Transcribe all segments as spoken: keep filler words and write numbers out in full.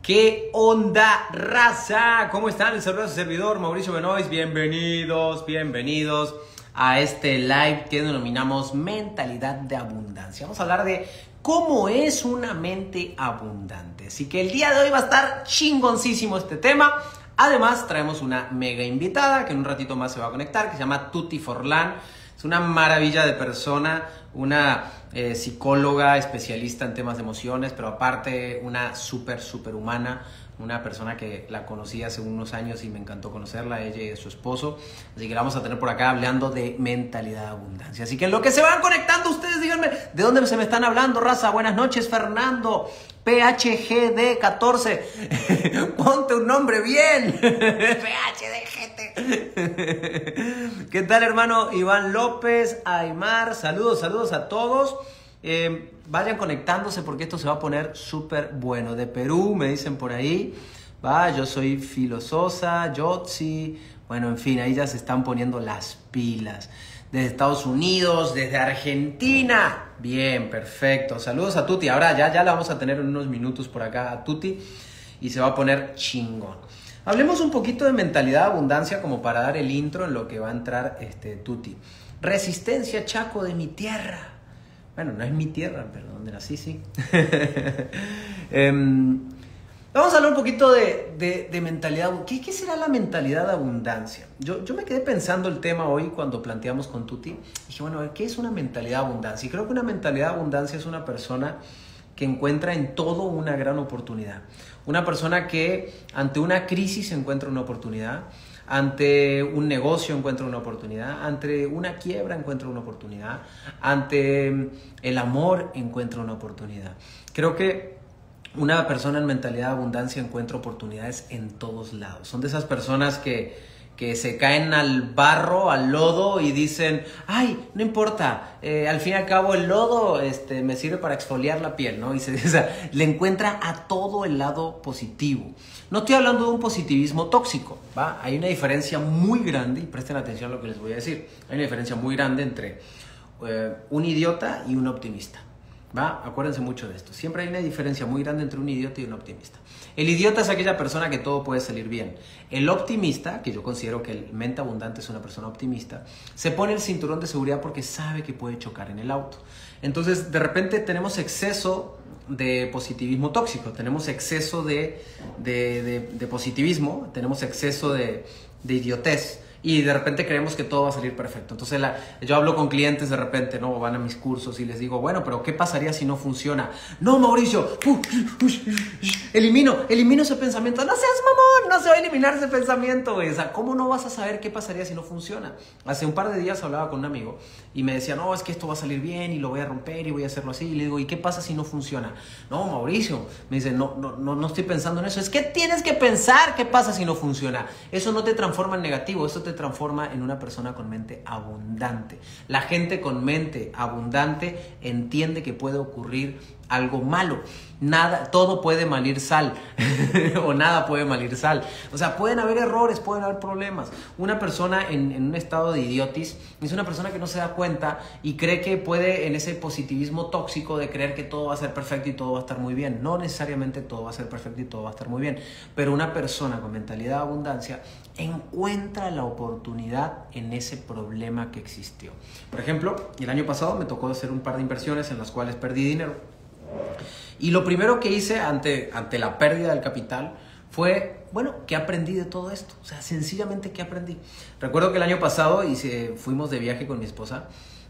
¿Qué onda, raza? ¿Cómo están? Les saluda su servidor, Mauricio Benoist. Bienvenidos, bienvenidos a este live que denominamos Mentalidad de Abundancia. Vamos a hablar de cómo es una mente abundante. Así que el día de hoy va a estar chingoncísimo este tema. Además, traemos una mega invitada que en un ratito más se va a conectar, que se llama Tuti Forlán. Es una maravilla de persona, una eh, psicóloga especialista en temas de emociones, pero aparte una súper, súper humana, una persona que la conocí hace unos años y me encantó conocerla, ella y su esposo. Así que la vamos a tener por acá hablando de mentalidad de abundancia. Así que en lo que se van conectando, ustedes díganme de dónde se me están hablando, raza. Buenas noches, Fernando. P H G D catorce. Ponte un nombre bien. P H D G T. ¿Qué tal, hermano? Iván López, Aymar. Saludos, saludos a todos. Eh, vayan conectándose porque esto se va a poner súper bueno. De Perú, me dicen por ahí. Va, yo soy Filososa, Yotzi. Bueno, en fin, ahí ya se están poniendo las pilas. Desde Estados Unidos, desde Argentina. Bien, perfecto. Saludos a Tuti. Ahora ya, ya la vamos a tener en unos minutos por acá a Tuti y se va a poner chingón. Hablemos un poquito de mentalidad de abundancia como para dar el intro en lo que va a entrar este Tuti. Resistencia, Chaco, de mi tierra. Bueno, no es mi tierra, pero donde nací, sí. um, Vamos a hablar un poquito de, de, de mentalidad. ¿Qué, ¿Qué será la mentalidad de abundancia? Yo, yo me quedé pensando el tema hoy cuando planteamos con Tuti. Dije, bueno, a ver, ¿qué es una mentalidad de abundancia? Y creo que una mentalidad de abundancia es una persona que encuentra en todo una gran oportunidad. Una persona que ante una crisis encuentra una oportunidad. Ante un negocio encuentra una oportunidad, ante una quiebra encuentra una oportunidad, ante el amor encuentra una oportunidad. Creo que una persona en mentalidad de abundancia encuentra oportunidades en todos lados. Son de esas personas que, que se caen al barro, al lodo y dicen, ay, no importa, eh, al fin y al cabo el lodo este, me sirve para exfoliar la piel, ¿no? Y se, o sea, le encuentra a todo el lado positivo. No estoy hablando de un positivismo tóxico, ¿va? Hay una diferencia muy grande, y presten atención a lo que les voy a decir, hay una diferencia muy grande entre eh, un idiota y un optimista. ¿Va? Acuérdense mucho de esto. Siempre hay una diferencia muy grande entre un idiota y un optimista. El idiota es aquella persona que todo puede salir bien. El optimista, que yo considero que el mente abundante es una persona optimista, se pone el cinturón de seguridad porque sabe que puede chocar en el auto. Entonces, de repente tenemos exceso de positivismo tóxico, tenemos exceso de, de, de, de positivismo, tenemos exceso de, de idiotez. Y de repente creemos que todo va a salir perfecto. Entonces la, yo hablo con clientes de repente, ¿no? Van a mis cursos y les digo, bueno, pero ¿qué pasaría si no funciona? No, Mauricio, uh, uh, uh, uh, elimino, elimino ese pensamiento. No seas mamón, no se va a eliminar ese pensamiento, güey. O sea, ¿cómo no vas a saber qué pasaría si no funciona? Hace un par de días hablaba con un amigo y me decía, no, es que esto va a salir bien y lo voy a romper y voy a hacerlo así. Y le digo, ¿y qué pasa si no funciona? No, Mauricio, me dice, no, no, no, no estoy pensando en eso. Es que tienes que pensar qué pasa si no funciona. Eso no te transforma en negativo, eso te transforma en una persona con mente abundante. La gente con mente abundante entiende que puede ocurrir algo malo. Nada, todo puede malir sal o nada puede malir sal. O sea, pueden haber errores, pueden haber problemas. Una persona en, en un estado de idiotis es una persona que no se da cuenta y cree que puede, en ese positivismo tóxico de creer que todo va a ser perfecto y todo va a estar muy bien. No necesariamente todo va a ser perfecto y todo va a estar muy bien. Pero una persona con mentalidad de abundancia encuentra la oportunidad en ese problema que existió. Por ejemplo, el año pasado me tocó hacer un par de inversiones en las cuales perdí dinero. Y lo primero que hice ante, ante la pérdida del capital fue, bueno, ¿qué aprendí de todo esto? O sea, sencillamente, ¿qué aprendí? Recuerdo que el año pasado hice, fuimos de viaje con mi esposa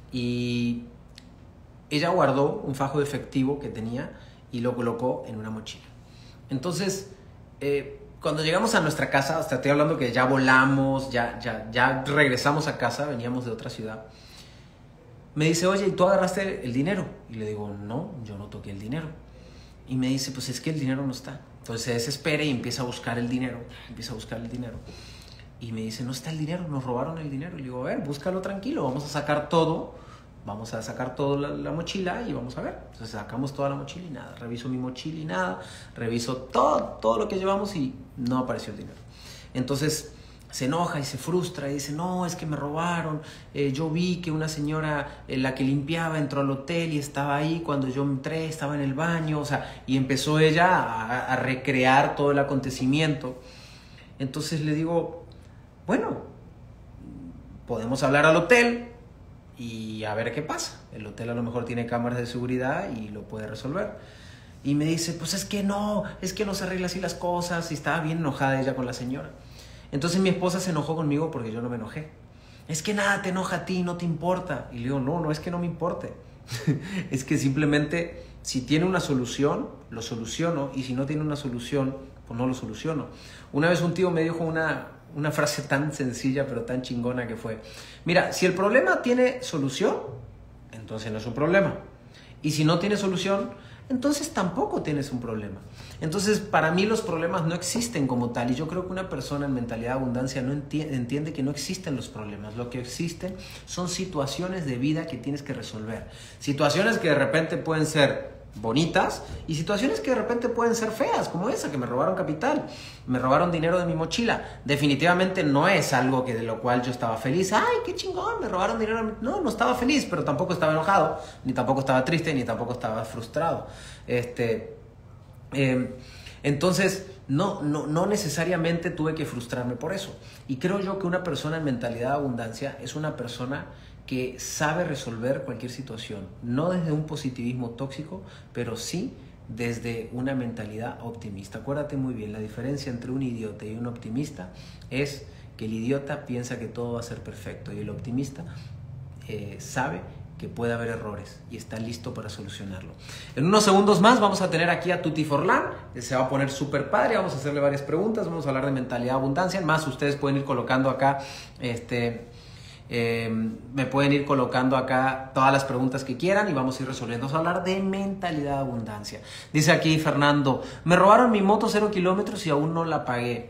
y ella guardó un fajo de efectivo que tenía y lo colocó en una mochila. Entonces, eh, cuando llegamos a nuestra casa, hasta estoy hablando que ya volamos, ya, ya, ya regresamos a casa, veníamos de otra ciudad. Me dice, oye, ¿y tú agarraste el dinero? Y le digo, no, yo no toqué el dinero. Y me dice, pues es que el dinero no está. Entonces se desespera y empieza a buscar el dinero, empieza a buscar el dinero. Y me dice, no está el dinero, nos robaron el dinero. Y le digo, a ver, búscalo tranquilo, vamos a sacar todo, vamos a sacar toda la, la mochila y vamos a ver. Entonces sacamos toda la mochila y nada, reviso mi mochila y nada, reviso todo, todo lo que llevamos y no apareció el dinero. Entonces se enoja y se frustra y dice, no, es que me robaron, eh, yo vi que una señora, eh, la que limpiaba, entró al hotel y estaba ahí, cuando yo entré estaba en el baño, o sea, y empezó ella a, a recrear todo el acontecimiento. Entonces le digo, bueno, podemos hablar al hotel y a ver qué pasa. El hotel a lo mejor tiene cámaras de seguridad y lo puede resolver. Y me dice, pues es que no, es que no se arregla así las cosas, y estaba bien enojada ella con la señora. Entonces mi esposa se enojó conmigo porque yo no me enojé. Es que nada te enoja a ti, no te importa. Y le digo, no, no es que no me importe. Es que simplemente si tiene una solución, lo soluciono. Y si no tiene una solución, pues no lo soluciono. Una vez un tío me dijo una, una frase tan sencilla pero tan chingona que fue, mira, si el problema tiene solución, entonces no es un problema. Y si no tiene solución, entonces tampoco tienes un problema. Entonces, para mí los problemas no existen como tal, y yo creo que una persona en mentalidad de abundancia no entiende, entiende que no existen los problemas. Lo que existen son situaciones de vida que tienes que resolver. Situaciones que de repente pueden ser bonitas y situaciones que de repente pueden ser feas, como esa, que me robaron capital, me robaron dinero de mi mochila. Definitivamente no es algo que de lo cual yo estaba feliz. ¡Ay, qué chingón! Me robaron dinero. No, no estaba feliz, pero tampoco estaba enojado, ni tampoco estaba triste, ni tampoco estaba frustrado. Este, eh, entonces, no, no, no necesariamente tuve que frustrarme por eso. Y creo yo que una persona en mentalidad de abundancia es una persona que sabe resolver cualquier situación, no desde un positivismo tóxico, pero sí desde una mentalidad optimista. Acuérdate muy bien, la diferencia entre un idiota y un optimista es que el idiota piensa que todo va a ser perfecto y el optimista eh, sabe que puede haber errores y está listo para solucionarlo. En unos segundos más vamos a tener aquí a Tuti Forlán, se va a poner súper padre, vamos a hacerle varias preguntas, vamos a hablar de mentalidad de abundancia, más ustedes pueden ir colocando acá este... Eh, me pueden ir colocando acá todas las preguntas que quieran y vamos a ir resolviendo. Vamos a hablar de mentalidad de abundancia. Dice aquí Fernando, me robaron mi moto cero kilómetros y aún no la pagué.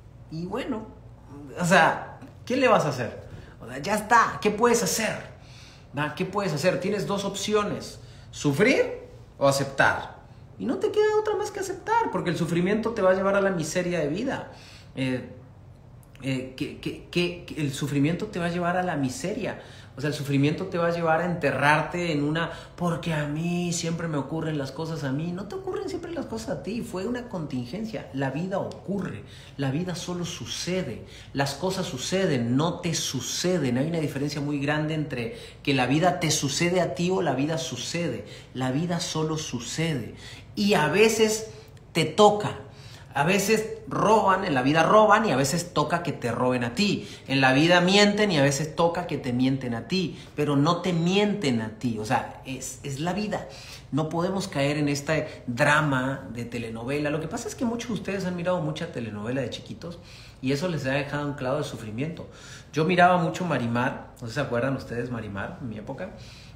Y bueno, o sea, ¿qué le vas a hacer? O sea, ya está, ¿qué puedes hacer? ¿Va? ¿Qué puedes hacer? Tienes dos opciones, sufrir o aceptar. Y no te queda otra más que aceptar, porque el sufrimiento te va a llevar a la miseria de vida. Eh, Eh, que, que, que, que el sufrimiento te va a llevar a la miseria. O sea, el sufrimiento te va a llevar a enterrarte en una... Porque a mí siempre me ocurren las cosas a mí. No te ocurren siempre las cosas a ti. Fue una contingencia. La vida ocurre. La vida solo sucede. Las cosas suceden, no te suceden. Hay una diferencia muy grande entre que la vida te sucede a ti o la vida sucede. La vida solo sucede. Y a veces te toca. A veces roban, en la vida roban y a veces toca que te roben a ti. En la vida mienten y a veces toca que te mienten a ti, pero no te mienten a ti. O sea, es, es la vida. No podemos caer en este drama de telenovela. Lo que pasa es que muchos de ustedes han mirado mucha telenovela de chiquitos y eso les ha dejado un clavo de sufrimiento. Yo miraba mucho Marimar, no sé si se acuerdan ustedes Marimar en mi época.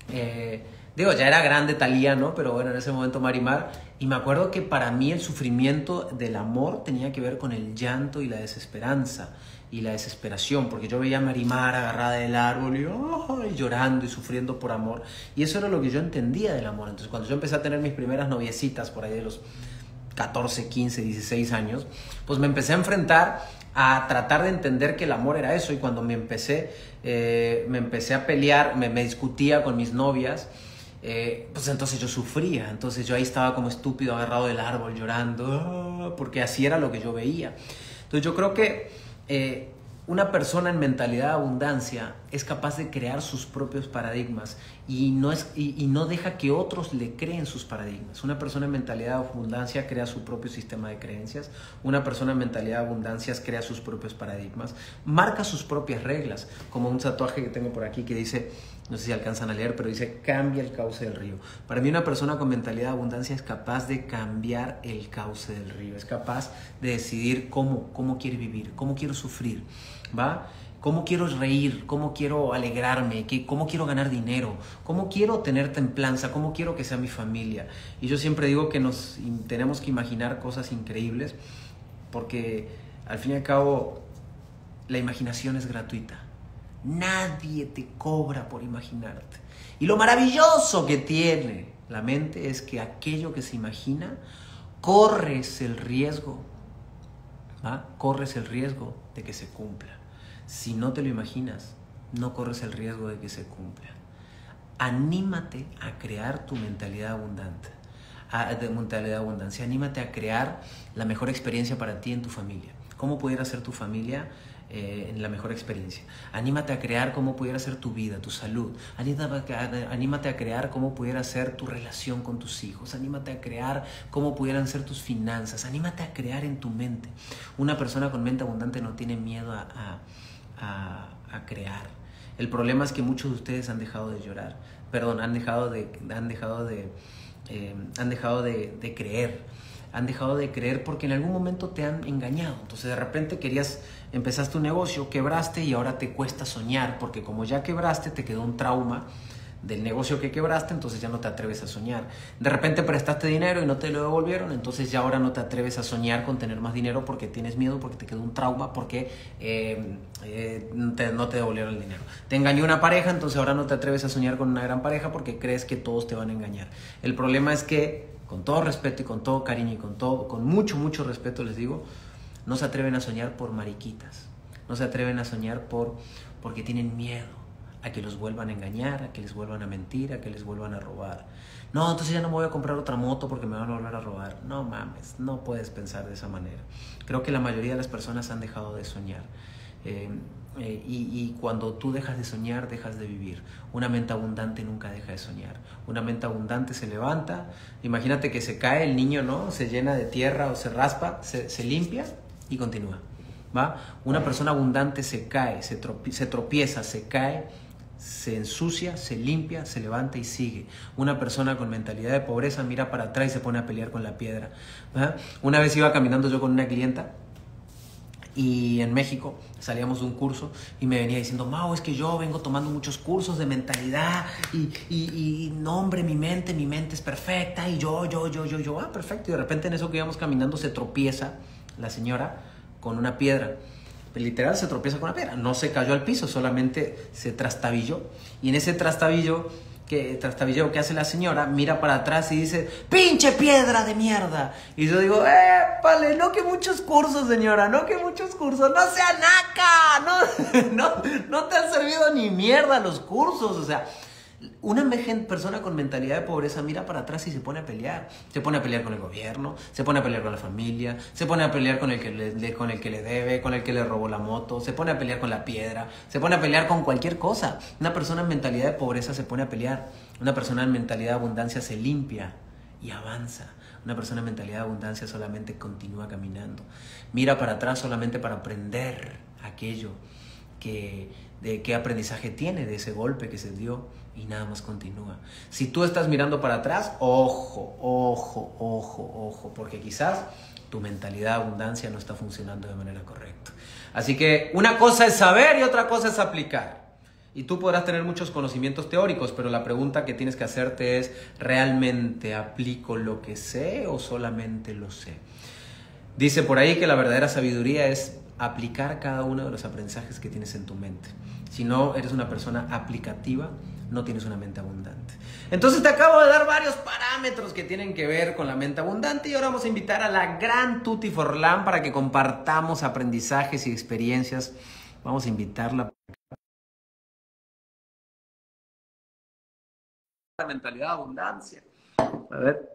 Eh, digo, ya era grande Thalía, ¿no? Pero bueno, en ese momento Marimar. Y me acuerdo que para mí el sufrimiento del amor tenía que ver con el llanto y la desesperanza y la desesperación, porque yo veía a Marimar agarrada del árbol y oh, llorando y sufriendo por amor. Y eso era lo que yo entendía del amor. Entonces, cuando yo empecé a tener mis primeras noviecitas por ahí de los catorce, quince, dieciséis años, pues me empecé a enfrentar a tratar de entender que el amor era eso. Y cuando me empecé, eh, me empecé a pelear, me, me discutía con mis novias, eh, pues entonces yo sufría. Entonces yo ahí estaba como estúpido agarrado del árbol llorando, oh, porque así era lo que yo veía. Entonces yo creo que eh, una persona en mentalidad de abundancia es capaz de crear sus propios paradigmas y no, es, y, y no deja que otros le creen sus paradigmas. Una persona en mentalidad de abundancia crea su propio sistema de creencias. Una persona en mentalidad de abundancia crea sus propios paradigmas. Marca sus propias reglas, como un tatuaje que tengo por aquí que dice, no sé si alcanzan a leer, pero dice, cambia el cauce del río. Para mí una persona con mentalidad de abundancia es capaz de cambiar el cauce del río. Es capaz de decidir cómo, cómo quiere vivir, cómo quiero sufrir, ¿va? ¿Cómo quiero reír? ¿Cómo quiero alegrarme? ¿Cómo quiero ganar dinero? ¿Cómo quiero tener templanza? ¿Cómo quiero que sea mi familia? Y yo siempre digo que nos tenemos que imaginar cosas increíbles porque al fin y al cabo la imaginación es gratuita. Nadie te cobra por imaginarte. Y lo maravilloso que tiene la mente es que aquello que se imagina, corres el riesgo, ¿va? Corres el riesgo de que se cumpla. Si no te lo imaginas, no corres el riesgo de que se cumpla. Anímate a crear tu mentalidad abundante, a, de mentalidad de abundancia. Anímate a crear la mejor experiencia para ti en tu familia. ¿Cómo pudiera ser tu familia eh, en la mejor experiencia? Anímate a crear cómo pudiera ser tu vida, tu salud. Anímate a, anímate a crear cómo pudiera ser tu relación con tus hijos. Anímate a crear cómo pudieran ser tus finanzas. Anímate a crear en tu mente. Una persona con mente abundante no tiene miedo a, a, a, a crear. El problema es que muchos de ustedes han dejado de llorar. Perdón, han dejado de, han dejado de, eh, han dejado de, de creer. Han dejado de creer porque en algún momento te han engañado. Entonces de repente querías, empezaste un negocio, quebraste y ahora te cuesta soñar porque como ya quebraste te quedó un trauma del negocio que quebraste, entonces ya no te atreves a soñar. De repente prestaste dinero y no te lo devolvieron, entonces ya ahora no te atreves a soñar con tener más dinero porque tienes miedo, porque te quedó un trauma, porque eh, eh, te, no te devolvieron el dinero. Te engañó una pareja, entonces ahora no te atreves a soñar con una gran pareja porque crees que todos te van a engañar. El problema es que, con todo respeto y con todo cariño y con, todo, con mucho, mucho respeto les digo, no se atreven a soñar por mariquitas, no se atreven a soñar por, porque tienen miedo a que los vuelvan a engañar, a que les vuelvan a mentir, a que les vuelvan a robar. No, entonces ya no me voy a comprar otra moto porque me van a volver a robar. No mames, no puedes pensar de esa manera. Creo que la mayoría de las personas han dejado de soñar. Eh, eh, y, y cuando tú dejas de soñar, dejas de vivir. Una mente abundante nunca deja de soñar. Una mente abundante se levanta. Imagínate que se cae el niño, ¿no? Se llena de tierra o se raspa, se, se limpia y continúa, ¿va? Una persona abundante se cae, se, tropi se tropieza, se cae, se ensucia, se limpia, se levanta y sigue. Una persona con mentalidad de pobreza mira para atrás y se pone a pelear con la piedra, ¿va? Una vez iba caminando yo con una clienta y en México salíamos de un curso y me venía diciendo, Mau, es que yo vengo tomando muchos cursos de mentalidad y, y, y no, hombre, mi mente, mi mente es perfecta y yo, yo, yo, yo, yo, ah, perfecto. Y de repente en eso que íbamos caminando se tropieza la señora con una piedra. Literal se tropieza con una piedra, no se cayó al piso, solamente se trastabilló. Y en ese trastabillo que, trastabilleo que hace la señora, mira para atrás y dice, ¡pinche piedra de mierda! Y yo digo, ¡épale! No que muchos cursos, señora, no que muchos cursos, no sea naca, no, no, no te han servido ni mierda los cursos, o sea... Una persona con mentalidad de pobreza mira para atrás y se pone a pelear. Se pone a pelear con el gobierno, se pone a pelear con la familia, se pone a pelear con el que le, con el que le debe, con el que le robó la moto, se pone a pelear con la piedra, se pone a pelear con cualquier cosa. Una persona en mentalidad de pobreza se pone a pelear. Una persona en mentalidad de abundancia se limpia y avanza. Una persona en mentalidad de abundancia solamente continúa caminando. Mira para atrás solamente para aprender aquello que, de qué aprendizaje tiene de ese golpe que se dio. Y nada más continúa. Si tú estás mirando para atrás, ojo, ojo, ojo, ojo, porque quizás tu mentalidad de abundancia no está funcionando de manera correcta. Así que una cosa es saber y otra cosa es aplicar. Y tú podrás tener muchos conocimientos teóricos, pero la pregunta que tienes que hacerte es, ¿realmente aplico lo que sé o solamente lo sé? Dice por ahí que la verdadera sabiduría es aplicar cada uno de los aprendizajes que tienes en tu mente. Si no eres una persona aplicativa, no tienes una mente abundante. Entonces te acabo de dar varios parámetros que tienen que ver con la mente abundante y ahora vamos a invitar a la gran Tuti Forlán para que compartamos aprendizajes y experiencias. Vamos a invitarla. La mentalidad de abundancia. A ver.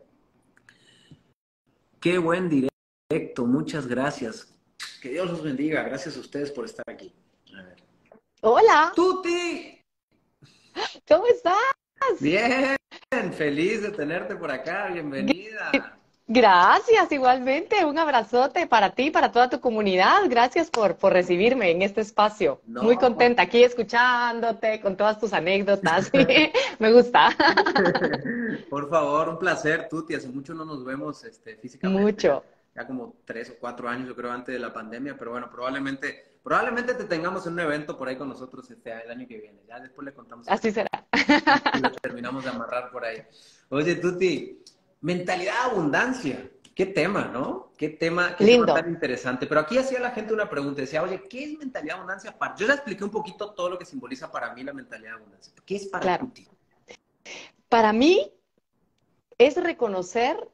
Qué buen directo. Muchas gracias. Que Dios los bendiga. Gracias a ustedes por estar aquí. A ver. Hola. Tuti. ¿Cómo estás? Bien, feliz de tenerte por acá, bienvenida. Gracias, igualmente. Un abrazote para ti, para toda tu comunidad. Gracias por, por recibirme en este espacio. No, Muy contenta aquí escuchándote con todas tus anécdotas. Me gusta. Por favor, un placer, Tuti. Hace mucho no nos vemos este, físicamente. Mucho. Ya como tres o cuatro años, yo creo, antes de la pandemia. Pero bueno, probablemente, probablemente te tengamos en un evento por ahí con nosotros este, el año que viene. Ya después le contamos. Así será. Y lo terminamos de amarrar por ahí. Oye, Tuti, mentalidad de abundancia. Qué tema, ¿no? Qué tema, qué Lindo. tema tan interesante. Pero aquí hacía la gente una pregunta. Decía, oye, ¿qué es mentalidad de abundancia? Para... Yo ya expliqué un poquito todo lo que simboliza para mí la mentalidad de abundancia. ¿Qué es para Claro. Tuti? Para mí es reconocer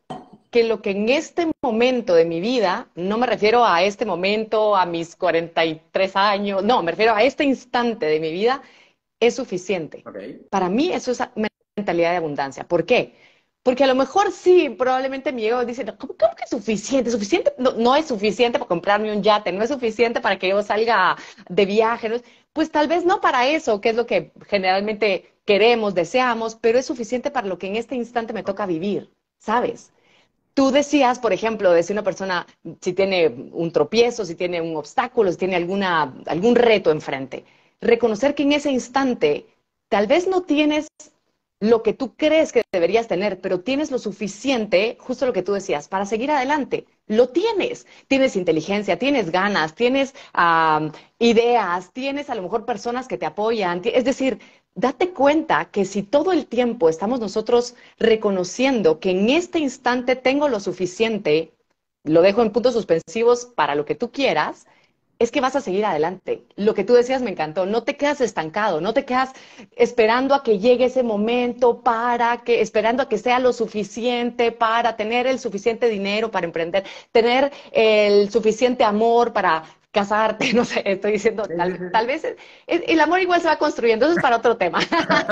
que lo que en este momento de mi vida, no me refiero a este momento, a mis cuarenta y tres años, no, me refiero a este instante de mi vida, es suficiente. Ok. Para mí eso es mentalidad de abundancia. ¿Por qué? Porque a lo mejor sí, probablemente mi ego dice, no, ¿cómo, cómo que es suficiente? ¿Suficiente? No, no es suficiente para comprarme un yate, no es suficiente para que yo salga de viaje. ¿No? Pues tal vez no para eso, que es lo que generalmente queremos, deseamos, pero es suficiente para lo que en este instante me toca vivir, ¿sabes? Tú decías, por ejemplo, de si una persona, si tiene un tropiezo, si tiene un obstáculo, si tiene alguna, algún reto enfrente, reconocer que en ese instante tal vez no tienes lo que tú crees que deberías tener, pero tienes lo suficiente, justo lo que tú decías, para seguir adelante. Lo tienes. Tienes inteligencia, tienes ganas, tienes um, ideas, tienes a lo mejor personas que te apoyan. Es decir, date cuenta que si todo el tiempo estamos nosotros reconociendo que en este instante tengo lo suficiente, lo dejo en puntos suspensivos para lo que tú quieras, es que vas a seguir adelante. Lo que tú decías me encantó, no te quedas estancado, no te quedas esperando a que llegue ese momento para que, esperando a que sea lo suficiente para tener el suficiente dinero para emprender, tener el suficiente amor para casarte, no sé, estoy diciendo, Sí, sí, tal, sí, tal sí. vez es- el amor igual se va construyendo, eso es para otro tema.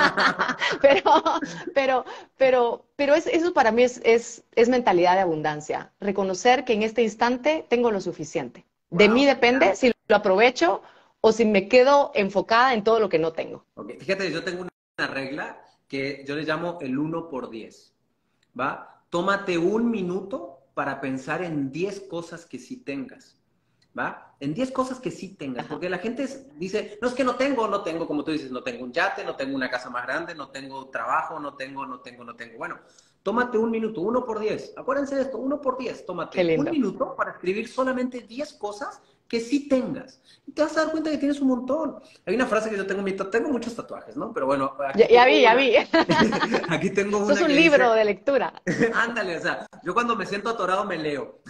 Pero, pero, pero, pero es- eso para mí es, es, es mentalidad de abundancia, reconocer que en este instante tengo lo suficiente. De mí Wow, depende si lo aprovecho o si me quedo enfocada en todo lo que no tengo. ok. Fíjate, yo tengo una una regla que yo le llamo el uno por diez. ¿Va? Tómate un minuto para pensar en diez cosas que sí tengas. ¿Va? En diez cosas que sí tengas, Ajá. porque la gente dice, no es que no tengo, no tengo, como tú dices, no tengo un yate, no tengo una casa más grande, no tengo trabajo, no tengo, no tengo, no tengo. Bueno, tómate un minuto, uno por diez. Acuérdense de esto, uno por diez. Qué Tómate un lindo. minuto para escribir solamente diez cosas que sí tengas. Y te vas a dar cuenta que tienes un montón. Hay una frase que yo tengo en mi, tengo muchos tatuajes, ¿no? Pero bueno, aquí Ya, ya tengo vi, ya una, vi. aquí tengo Sos una un que libro dice, de lectura. ándale, o sea, yo cuando me siento atorado me leo.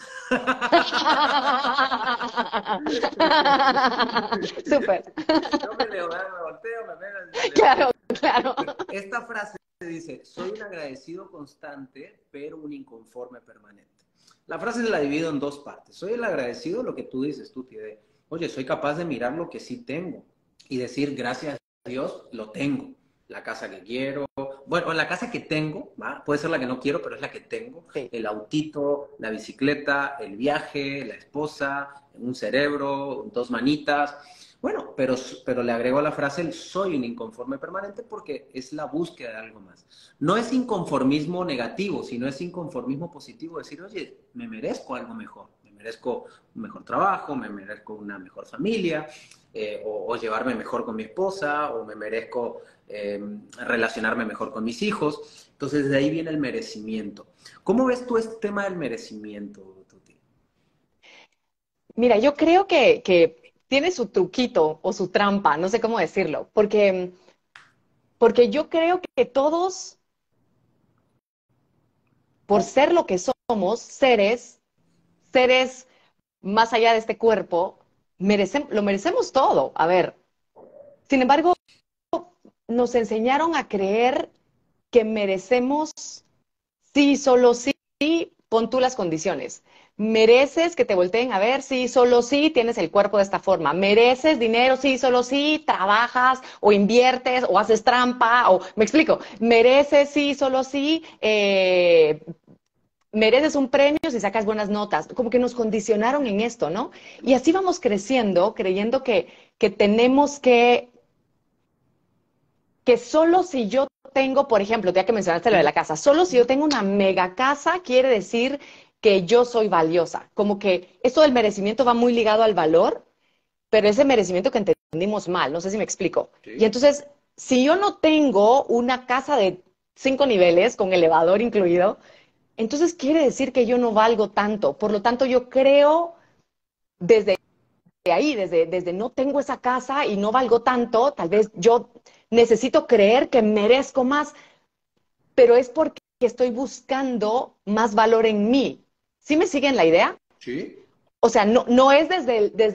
Súper. Yo me leo, ¿verdad? Me volteo, me veo, me leo. Claro, claro. Pero esta frase dice, soy un agradecido constante, pero un inconforme permanente. La frase se la divido en dos partes. Soy el agradecido, lo que tú dices, tú, de, oye, soy capaz de mirar lo que sí tengo y decir, gracias a Dios, lo tengo. La casa que quiero, bueno, la casa que tengo, ¿va? Puede ser la que no quiero, pero es la que tengo. Sí. El autito, la bicicleta, el viaje, la esposa, un cerebro, dos manitas. Bueno, pero, pero le agrego a la frase el soy un inconforme permanente porque es la búsqueda de algo más. No es inconformismo negativo, sino es inconformismo positivo. Decir, oye, me merezco algo mejor. Me merezco un mejor trabajo, me merezco una mejor familia, eh, o, o, llevarme mejor con mi esposa, o me merezco eh, relacionarme mejor con mis hijos. Entonces, de ahí viene el merecimiento. ¿Cómo ves tú este tema del merecimiento, Tuti? Mira, yo creo que, que tiene su truquito o su trampa, no sé cómo decirlo, porque, porque yo creo que todos, por ser lo que somos, seres, seres más allá de este cuerpo, merecemos, lo merecemos todo. A ver, sin embargo, nos enseñaron a creer que merecemos sí, solo sí, pon tú las condiciones. Mereces que te volteen a ver, sí, solo sí, tienes el cuerpo de esta forma. Mereces dinero, sí, solo sí, trabajas o inviertes o haces trampa, o me explico. Mereces, sí, solo sí, eh, mereces un premio si sacas buenas notas. Como que nos condicionaron en esto, ¿no? Y así vamos creciendo, creyendo que, que tenemos que que solo si yo tengo, por ejemplo, ya que mencionaste lo de la casa, solo si yo tengo una mega casa quiere decir que yo soy valiosa. Como que esto del merecimiento va muy ligado al valor, pero ese merecimiento que entendimos mal, no sé si me explico. Y Sí. entonces, si yo no tengo una casa de cinco niveles con elevador incluido, entonces quiere decir que yo no valgo tanto. Por lo tanto, yo creo desde ahí, desde, desde no tengo esa casa y no valgo tanto, tal vez yo necesito creer que merezco más, pero es porque estoy buscando más valor en mí. ¿Sí me siguen la idea? Sí. O sea, no, no es desde el, desde el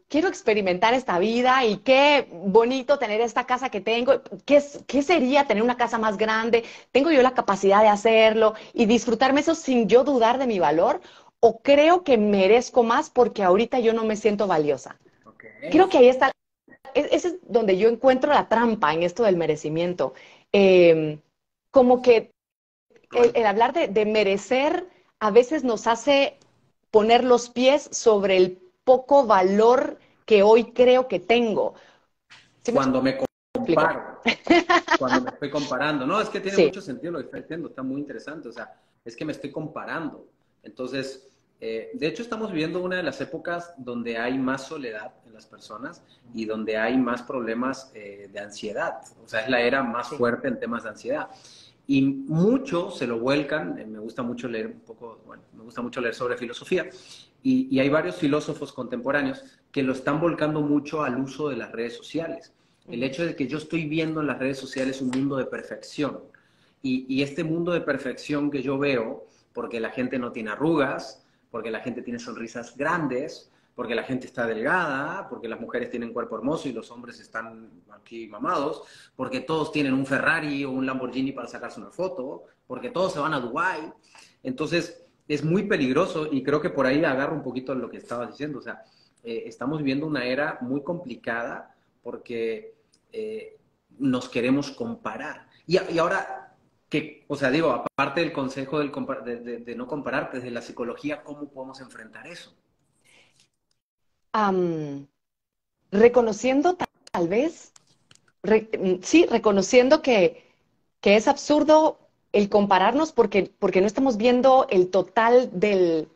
quiero experimentar esta vida y qué bonito tener esta casa que tengo. ¿Qué, es- qué sería tener una casa más grande? ¿Tengo yo la capacidad de hacerlo y disfrutarme eso sin yo dudar de mi valor? ¿O creo que merezco más porque ahorita yo no me siento valiosa? Ok. Creo que ahí está, es- ese es donde yo encuentro la trampa en esto del merecimiento. Eh, Como que el, Bueno, el hablar de, de merecer a veces nos hace poner los pies sobre el poco valor que hoy creo que tengo. ¿Sí me cuando me explico? comparo, cuando me estoy comparando. No, es que tiene Sí, mucho sentido lo que está diciendo, está muy interesante. O sea, es que me estoy comparando. Entonces, eh, de hecho, estamos viviendo una de las épocas donde hay más soledad en las personas y donde hay más problemas eh, de ansiedad. O sea, es la era más sí. fuerte en temas de ansiedad. Y mucho se lo vuelcan, eh, me gusta mucho leer un poco, bueno, me gusta mucho leer sobre filosofía, y, y hay varios filósofos contemporáneos que lo están volcando mucho al uso de las redes sociales. El Ujú. hecho de que yo estoy viendo en las redes sociales un mundo de perfección. Y, y este mundo de perfección que yo veo, porque la gente no tiene arrugas, porque la gente tiene sonrisas grandes, porque la gente está delgada, porque las mujeres tienen cuerpo hermoso y los hombres están aquí mamados, porque todos tienen un Ferrari o un Lamborghini para sacarse una foto, porque todos se van a Dubái. Entonces, es muy peligroso y creo que por ahí agarro un poquito lo que estabas diciendo. O sea, eh, estamos viviendo una era muy complicada porque eh, nos queremos comparar. Y, y ahora, que, o sea, digo, aparte del consejo del de, de, de no comparar, desde la psicología, ¿cómo podemos enfrentar eso? Am, reconociendo tal, tal vez, re- mm, sí, reconociendo que, que es absurdo el compararnos porque, porque no estamos viendo el total del,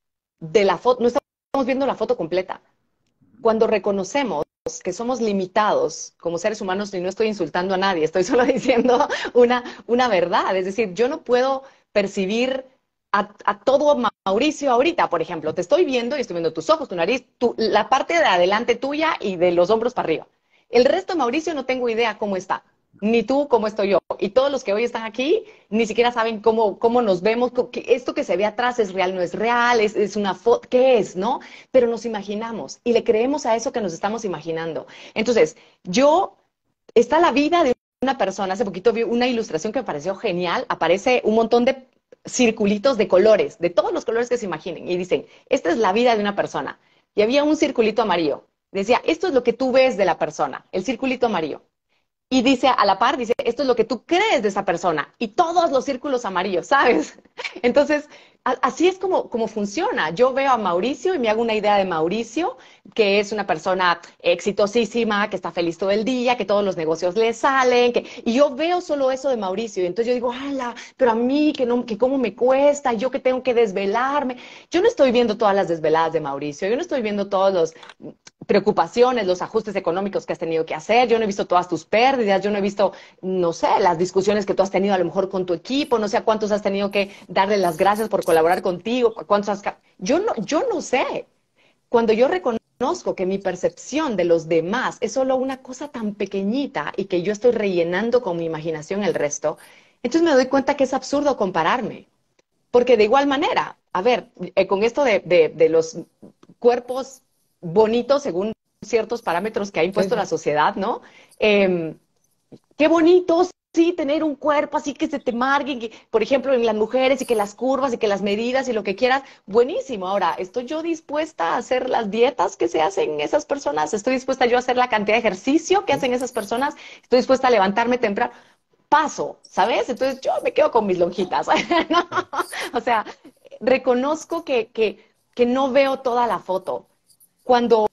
de la foto, no estamos viendo la foto completa. Cuando reconocemos que somos limitados como seres humanos, y no estoy insultando a nadie, estoy solo diciendo una, una verdad, es decir, yo no puedo percibir a, a todo Mauricio ahorita, por ejemplo, te estoy viendo y estoy viendo tus ojos, tu nariz, tu, la parte de adelante tuya y de los hombros para arriba. El resto, Mauricio, no tengo idea cómo está, ni tú cómo estoy yo. Y todos los que hoy están aquí ni siquiera saben cómo, cómo nos vemos, que esto que se ve atrás es real, no es real, es, es una foto, ¿qué es, no? Pero nos imaginamos y le creemos a eso que nos estamos imaginando. Entonces, yo, está la vida de una persona, hace poquito vi una ilustración que me pareció genial, aparece un montón de circulitos de colores, de todos los colores que se imaginen, y dicen, esta es la vida de una persona. Y había un circulito amarillo. Decía, esto es lo que tú ves de la persona, el circulito amarillo. Y dice a la par, dice, esto es lo que tú crees de esa persona. Y todos los círculos amarillos, ¿sabes? Entonces, a- así es como, como funciona. Yo veo a Mauricio y me hago una idea de Mauricio, que es una persona exitosísima, que está feliz todo el día, que todos los negocios le salen, que, y yo veo solo eso de Mauricio. Y entonces yo digo, ala, pero a mí, que, no, que cómo me cuesta, yo que tengo que desvelarme. Yo no estoy viendo todas las desveladas de Mauricio, yo no estoy viendo todos los preocupaciones, los ajustes económicos que has tenido que hacer, yo no he visto todas tus pérdidas, yo no he visto, no sé, las discusiones que tú has tenido a lo mejor con tu equipo, no sé a cuántos has tenido que darle las gracias por colaborar contigo, cuántos has... Yo no, yo no sé. Cuando yo reconozco que mi percepción de los demás es solo una cosa tan pequeñita y que yo estoy rellenando con mi imaginación el resto, entonces me doy cuenta que es absurdo compararme. Porque de igual manera, a ver, eh, con esto de, de, de los cuerpos bonitos según ciertos parámetros que ha Sí, impuesto sí. la sociedad, ¿no? Eh, qué bonito, sí, tener un cuerpo así que se te marque, que, por ejemplo, en las mujeres y que las curvas y que las medidas y lo que quieras, buenísimo. Ahora, ¿estoy yo dispuesta a hacer las dietas que se hacen esas personas? ¿Estoy dispuesta yo a hacer la cantidad de ejercicio que Sí. hacen esas personas? ¿Estoy dispuesta a levantarme temprano? Paso, ¿sabes? Entonces yo me quedo con mis lonjitas. ¿No? O sea, reconozco que, que, que no veo toda la foto. Cuando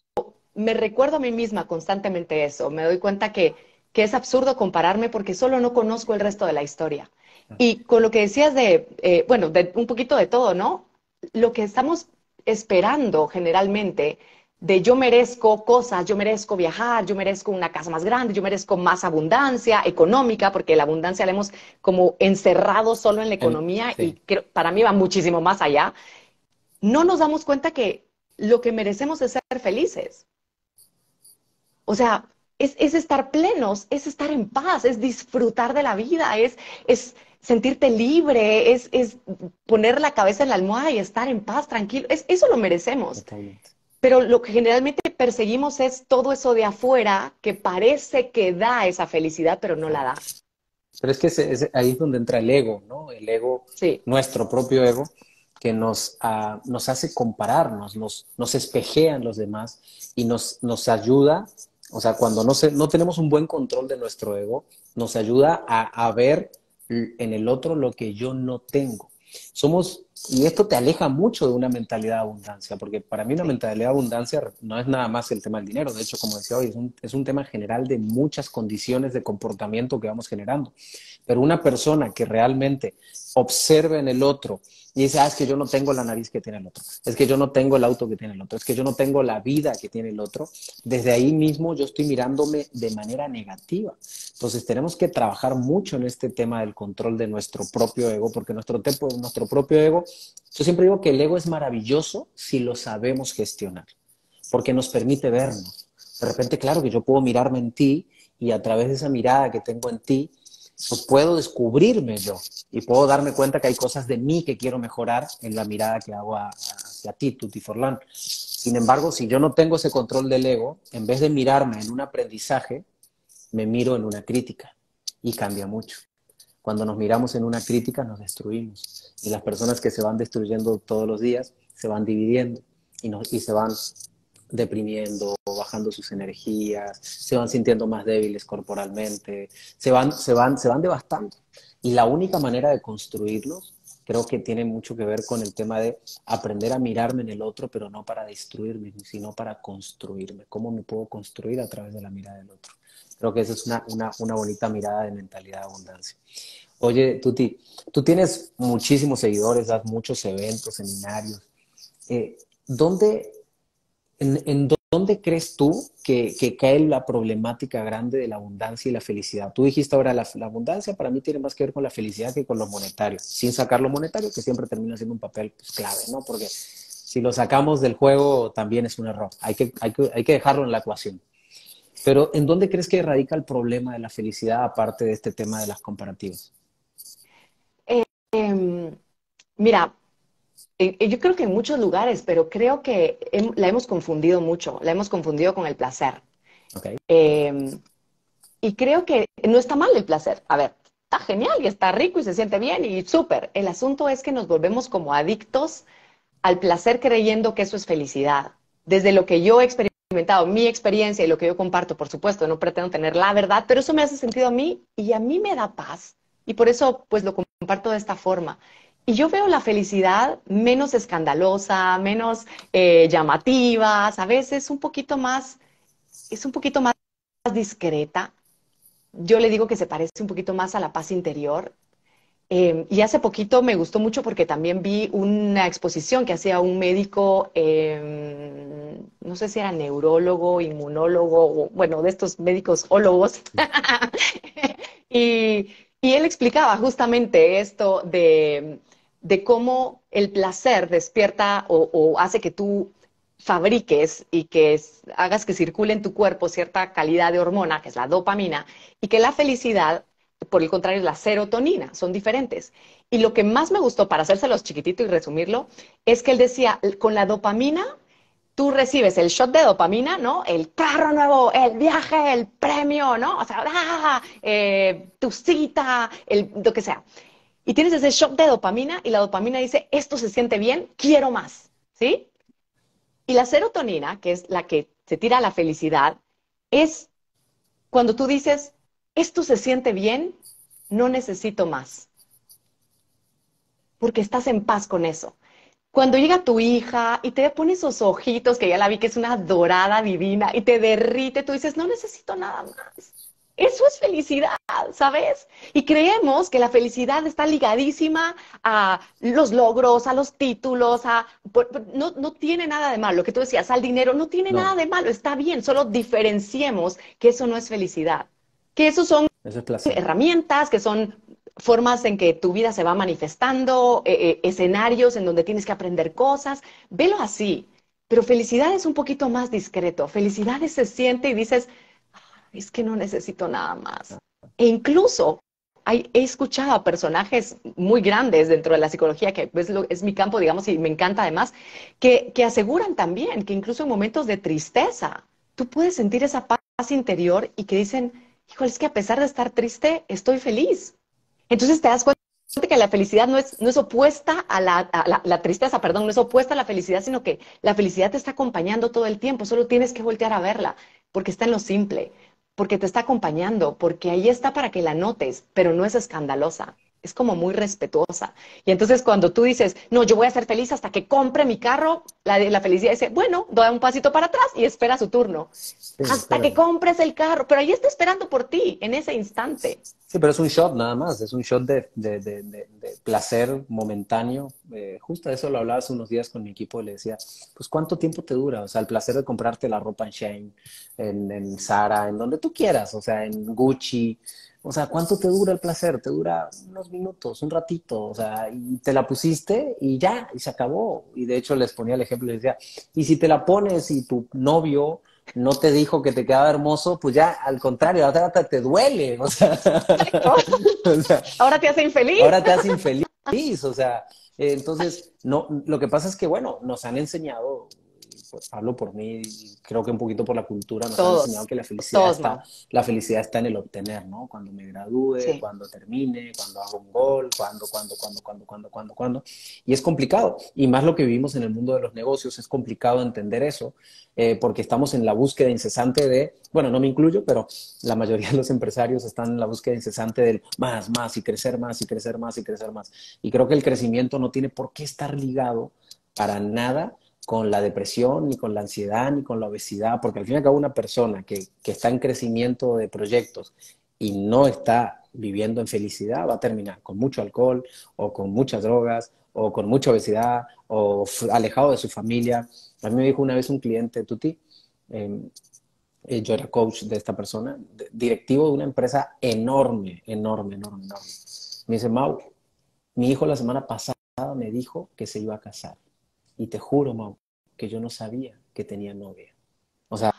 me recuerdo a mí misma constantemente eso, me doy cuenta que, que es absurdo compararme porque solo no conozco el resto de la historia. Y con lo que decías de, eh, bueno, de un poquito de todo, ¿no? Lo que estamos esperando generalmente de yo merezco cosas, yo merezco viajar, yo merezco una casa más grande, yo merezco más abundancia económica, porque la abundancia la hemos como encerrado solo en la En- economía y sí. creo, para mí va muchísimo más allá. No nos damos cuenta que lo que merecemos es ser felices. O sea, es, es estar plenos, es estar en paz, es disfrutar de la vida, es, es sentirte libre, es, es poner la cabeza en la almohada y estar en paz, tranquilo. Es, eso lo merecemos. Totalmente. pero lo que generalmente perseguimos es todo eso de afuera que parece que da esa felicidad, pero no la da. Pero es que ese- ese- ahí es donde entra el ego, ¿no? El ego, Sí, nuestro propio ego, que nos, ah, nos hace compararnos, nos, nos espejea en los demás y nos, nos ayuda, o sea, cuando no, se, no tenemos un buen control de nuestro ego, nos ayuda a, a ver en el otro lo que yo no tengo. Somos, y esto te aleja mucho de una mentalidad de abundancia, porque para mí una sí. mentalidad de abundancia no es nada más el tema del dinero, de hecho, como decía hoy, es un, es un tema general de muchas condiciones de comportamiento que vamos generando. Pero una persona que realmente observa en el otro y dice, ah, es que yo no tengo la nariz que tiene el otro, es que yo no tengo el auto que tiene el otro, es que yo no tengo la vida que tiene el otro, desde ahí mismo yo estoy mirándome de manera negativa. Entonces tenemos que trabajar mucho en este tema del control de nuestro propio ego, porque nuestro, tepo, nuestro propio ego, yo siempre digo que el ego es maravilloso si lo sabemos gestionar, porque nos permite vernos. De repente, claro que yo puedo mirarme en ti y a través de esa mirada que tengo en ti, pues puedo descubrirme yo y puedo darme cuenta que hay cosas de mí que quiero mejorar en la mirada que hago a, a, hacia ti, Tuti Forlán. Sin embargo, si yo no tengo ese control del ego, en vez de mirarme en un aprendizaje, me miro en una crítica y cambia mucho. Cuando nos miramos en una crítica nos destruimos y las personas que se van destruyendo todos los días se van dividiendo y, nos, y se van deprimiendo, bajando sus energías, se van sintiendo más débiles corporalmente, se van, se van, se van devastando. Y la única manera de construirlos creo que tiene mucho que ver con el tema de aprender a mirarme en el otro, pero no para destruirme, sino para construirme. ¿Cómo me puedo construir a través de la mirada del otro? Creo que esa es una, una, una bonita mirada de mentalidad de abundancia. Oye, Tuti, tú tienes muchísimos seguidores, das muchos eventos, seminarios. Eh, ¿dónde, en, en dónde crees tú que, que cae la problemática grande de la abundancia y la felicidad? Tú dijiste ahora, la, la abundancia para mí tiene más que ver con la felicidad que con lo monetario, sin sacar lo monetario, que siempre termina siendo un papel pues, clave, ¿no? Porque si lo sacamos del juego también es un error. Hay que, hay que, hay que dejarlo en la ecuación. Pero ¿en dónde crees que radica el problema de la felicidad aparte de este tema de las comparativas? Eh, em, mira, eh, yo creo que en muchos lugares, pero creo que hem- la hemos confundido mucho, la hemos confundido con el placer. ¿Ok? Eh, y creo que no está mal el placer. A ver, está genial y está rico y se siente bien y súper. El asunto es que nos volvemos como adictos al placer creyendo que eso es felicidad. Desde lo que yo he experimentado, mi experiencia y lo que yo comparto, por supuesto, no pretendo tener la verdad, pero eso me hace sentido a mí y a mí me da paz. Y por eso, pues lo comparto de esta forma. Y yo veo la felicidad menos escandalosa, menos eh, llamativa, a veces un poquito más, es un poquito más discreta. Yo le digo que se parece un poquito más a la paz interior. Eh, y hace poquito me gustó mucho porque también vi una exposición que hacía un médico, eh, no sé si era neurólogo, inmunólogo, o, bueno, de estos médicos ólogos. y, y él explicaba justamente esto de, de cómo el placer despierta o, o hace que tú fabriques y que es, hagas que circule en tu cuerpo cierta calidad de hormona, que es la dopamina, y que la felicidad por el contrario, es la serotonina, son diferentes. Y lo que más me gustó, para hacérselos chiquitito y resumirlo, es que él decía, con la dopamina, tú recibes el shot de dopamina, ¿no? El carro nuevo, el viaje, el premio, ¿no? O sea, ¡ah! eh, tu cita, el, lo que sea. Y tienes ese shot de dopamina y la dopamina dice, esto se siente bien, quiero más, ¿sí? Y la serotonina, que es la que se tira a la felicidad, es cuando tú dices, esto se siente bien, no necesito más, porque estás en paz con eso. Cuando llega tu hija y te pone esos ojitos, que ya la vi que es una dorada divina, y te derrite, tú dices, no necesito nada más. Eso es felicidad, ¿sabes? Y creemos que la felicidad está ligadísima a los logros, a los títulos, a... No, no tiene nada de malo. Lo que tú decías, al dinero, no tiene nada No, de malo, está bien, solo diferenciemos que eso no es felicidad. Que esos son eso es placer. herramientas, que son formas en que tu vida se va manifestando, eh, eh, escenarios en donde tienes que aprender cosas. Velo así. Pero felicidad es un poquito más discreto. Felicidad es se siente y dices, es que no necesito nada más. E incluso hay, he escuchado a personajes muy grandes dentro de la psicología, que es, lo, es mi campo, digamos, y me encanta además, que, que aseguran también que incluso en momentos de tristeza, tú puedes sentir esa paz interior y que dicen, híjole, es que a pesar de estar triste, estoy feliz. Entonces te das cuenta que la felicidad no es, no es opuesta a la, a la, la tristeza, perdón, no es opuesta a la felicidad, sino que la felicidad te está acompañando todo el tiempo, solo tienes que voltear a verla, porque está en lo simple, porque te está acompañando, porque ahí está para que la notes, pero no es escandalosa, es como muy respetuosa. Y entonces cuando tú dices, no, yo voy a ser feliz hasta que compre mi carro, la, la felicidad dice, bueno, da un pasito para atrás y espera su turno, Sí, hasta que pero, compres el carro, pero ahí está esperando por ti, en ese instante. sí, pero es un shot nada más, es un shot de, de, de, de, de placer momentáneo. Eh, justo eso lo hablaba hace unos días con mi equipo y le decía, pues ¿cuánto tiempo te dura? O sea, el placer de comprarte la ropa en Shein, en, en Zara, en donde tú quieras, o sea, en Gucci. O sea, ¿cuánto te dura el placer? Te dura unos minutos, un ratito, o sea, y te la pusiste y ya, y se acabó. Y de hecho les ponía el ejemplo y les decía, y si te la pones y tu novio no te dijo que te quedaba hermoso, pues ya al contrario, ahora te, te duele, o sea, Exacto. o sea, Ahora te hace infeliz. ahora te hace infeliz, o sea, eh, entonces, no, lo que pasa es que, bueno, nos han enseñado, pues hablo por mí, y creo que un poquito por la cultura, nos han enseñado Todos, que la felicidad todos, está, Mau. la felicidad está en el obtener, ¿no? Cuando me gradúe, Sí. cuando termine, cuando hago un gol, cuando, cuando, cuando, cuando, cuando, cuando, cuando. Y es complicado, y más lo que vivimos en el mundo de los negocios, es complicado entender eso, eh, porque estamos en la búsqueda incesante de, bueno, no me incluyo, pero la mayoría de los empresarios están en la búsqueda incesante del más, más, y crecer más, y crecer más, y crecer más. Y creo que el crecimiento no tiene por qué estar ligado para nada con la depresión, ni con la ansiedad, ni con la obesidad, porque al fin y al cabo una persona que, que está en crecimiento de proyectos y no está viviendo en felicidad va a terminar con mucho alcohol o con muchas drogas o con mucha obesidad o alejado de su familia. A mí me dijo una vez un cliente, Tuti, eh, eh, yo era coach de esta persona, de, directivo de una empresa enorme, enorme, enorme, enorme. Me dice, Mau, mi hijo la semana pasada me dijo que se iba a casar. Y te juro, Mau, que yo no sabía que tenía novia. O sea,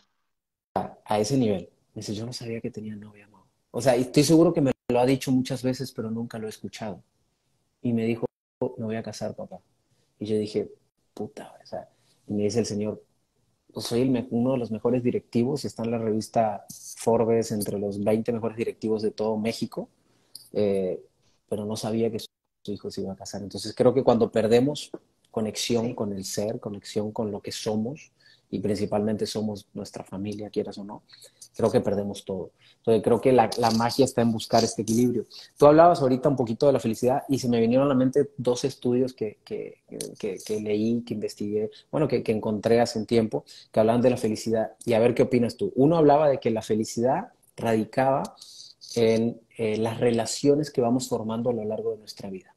a ese nivel. Me dice, yo no sabía que tenía novia, Mau. O sea, y estoy seguro que me lo ha dicho muchas veces, pero nunca lo he escuchado. Y me dijo, me voy a casar, papá. Y yo dije, puta, o sea, y me dice el señor, pues soy el uno de los mejores directivos, está en la revista Forbes entre los veinte mejores directivos de todo México, eh, pero no sabía que su hijo se iba a casar. Entonces creo que cuando perdemos conexión Sí. con el ser, conexión con lo que somos, y principalmente somos nuestra familia, quieras o no, creo que perdemos todo. Entonces creo que la, la magia está en buscar este equilibrio. Tú hablabas ahorita un poquito de la felicidad y se me vinieron a la mente dos estudios que, que, que, que leí, que investigué, bueno, que, que encontré hace un tiempo, que hablaban de la felicidad. Y a ver qué opinas tú. Uno hablaba de que la felicidad radicaba en eh, las relaciones que vamos formando a lo largo de nuestra vida.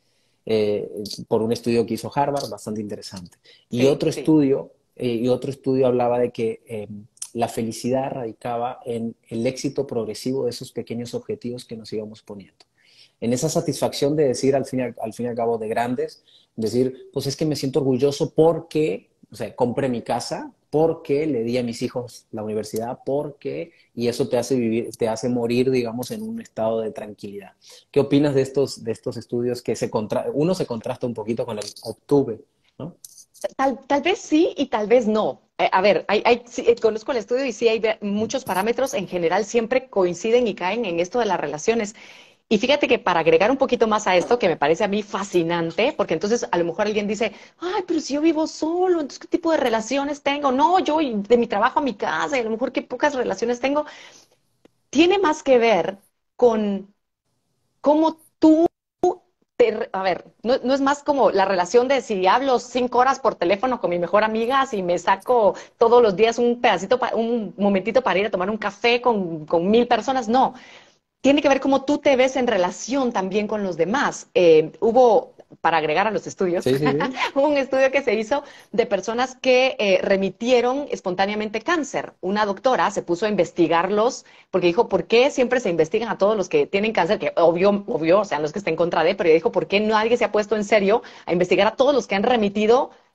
Eh, por un estudio que hizo Harvard, bastante interesante. Y Sí, otro sí. estudio, eh, y otro estudio hablaba de que eh, la felicidad radicaba en el éxito progresivo de esos pequeños objetivos que nos íbamos poniendo. En esa satisfacción de decir al fin, y al, al fin y al cabo de grandes, decir, pues es que me siento orgulloso porque, o sea, compré mi casa, porque le di a mis hijos la universidad, porque, y eso te hace vivir, te hace morir, digamos, en un estado de tranquilidad. ¿Qué opinas de estos, de estos estudios que se contra, uno se contrasta un poquito con el octubre, ¿no? Tal, tal vez sí y tal vez no. Eh, a ver, hay, hay, sí, eh, conozco el estudio y sí hay ve- muchos parámetros en general siempre coinciden y caen en esto de las relaciones. Y fíjate que para agregar un poquito más a esto, que me parece a mí fascinante, porque entonces a lo mejor alguien dice, ay, pero si yo vivo solo, entonces ¿qué tipo de relaciones tengo? No, yo de mi trabajo a mi casa, y a lo mejor qué pocas relaciones tengo. Tiene más que ver con cómo tú te- a ver, no, no es más como la relación de si hablo cinco horas por teléfono con mi mejor amiga, si me saco todos los días un pedacito, pa- un momentito para ir a tomar un café con, con mil personas. No, tiene que ver cómo tú te ves en relación también con los demás. Eh, hubo, para agregar a los estudios, Sí, sí, sí. hubo un estudio que se hizo de personas que eh, remitieron espontáneamente cáncer. Una doctora se puso a investigarlos porque dijo, ¿por qué siempre se investigan a todos los que tienen cáncer? Que obvio, obvio, o sea, los que estén en contra de, pero ella dijo, ¿por qué nadie se ha puesto en serio a investigar a todos los que han remitido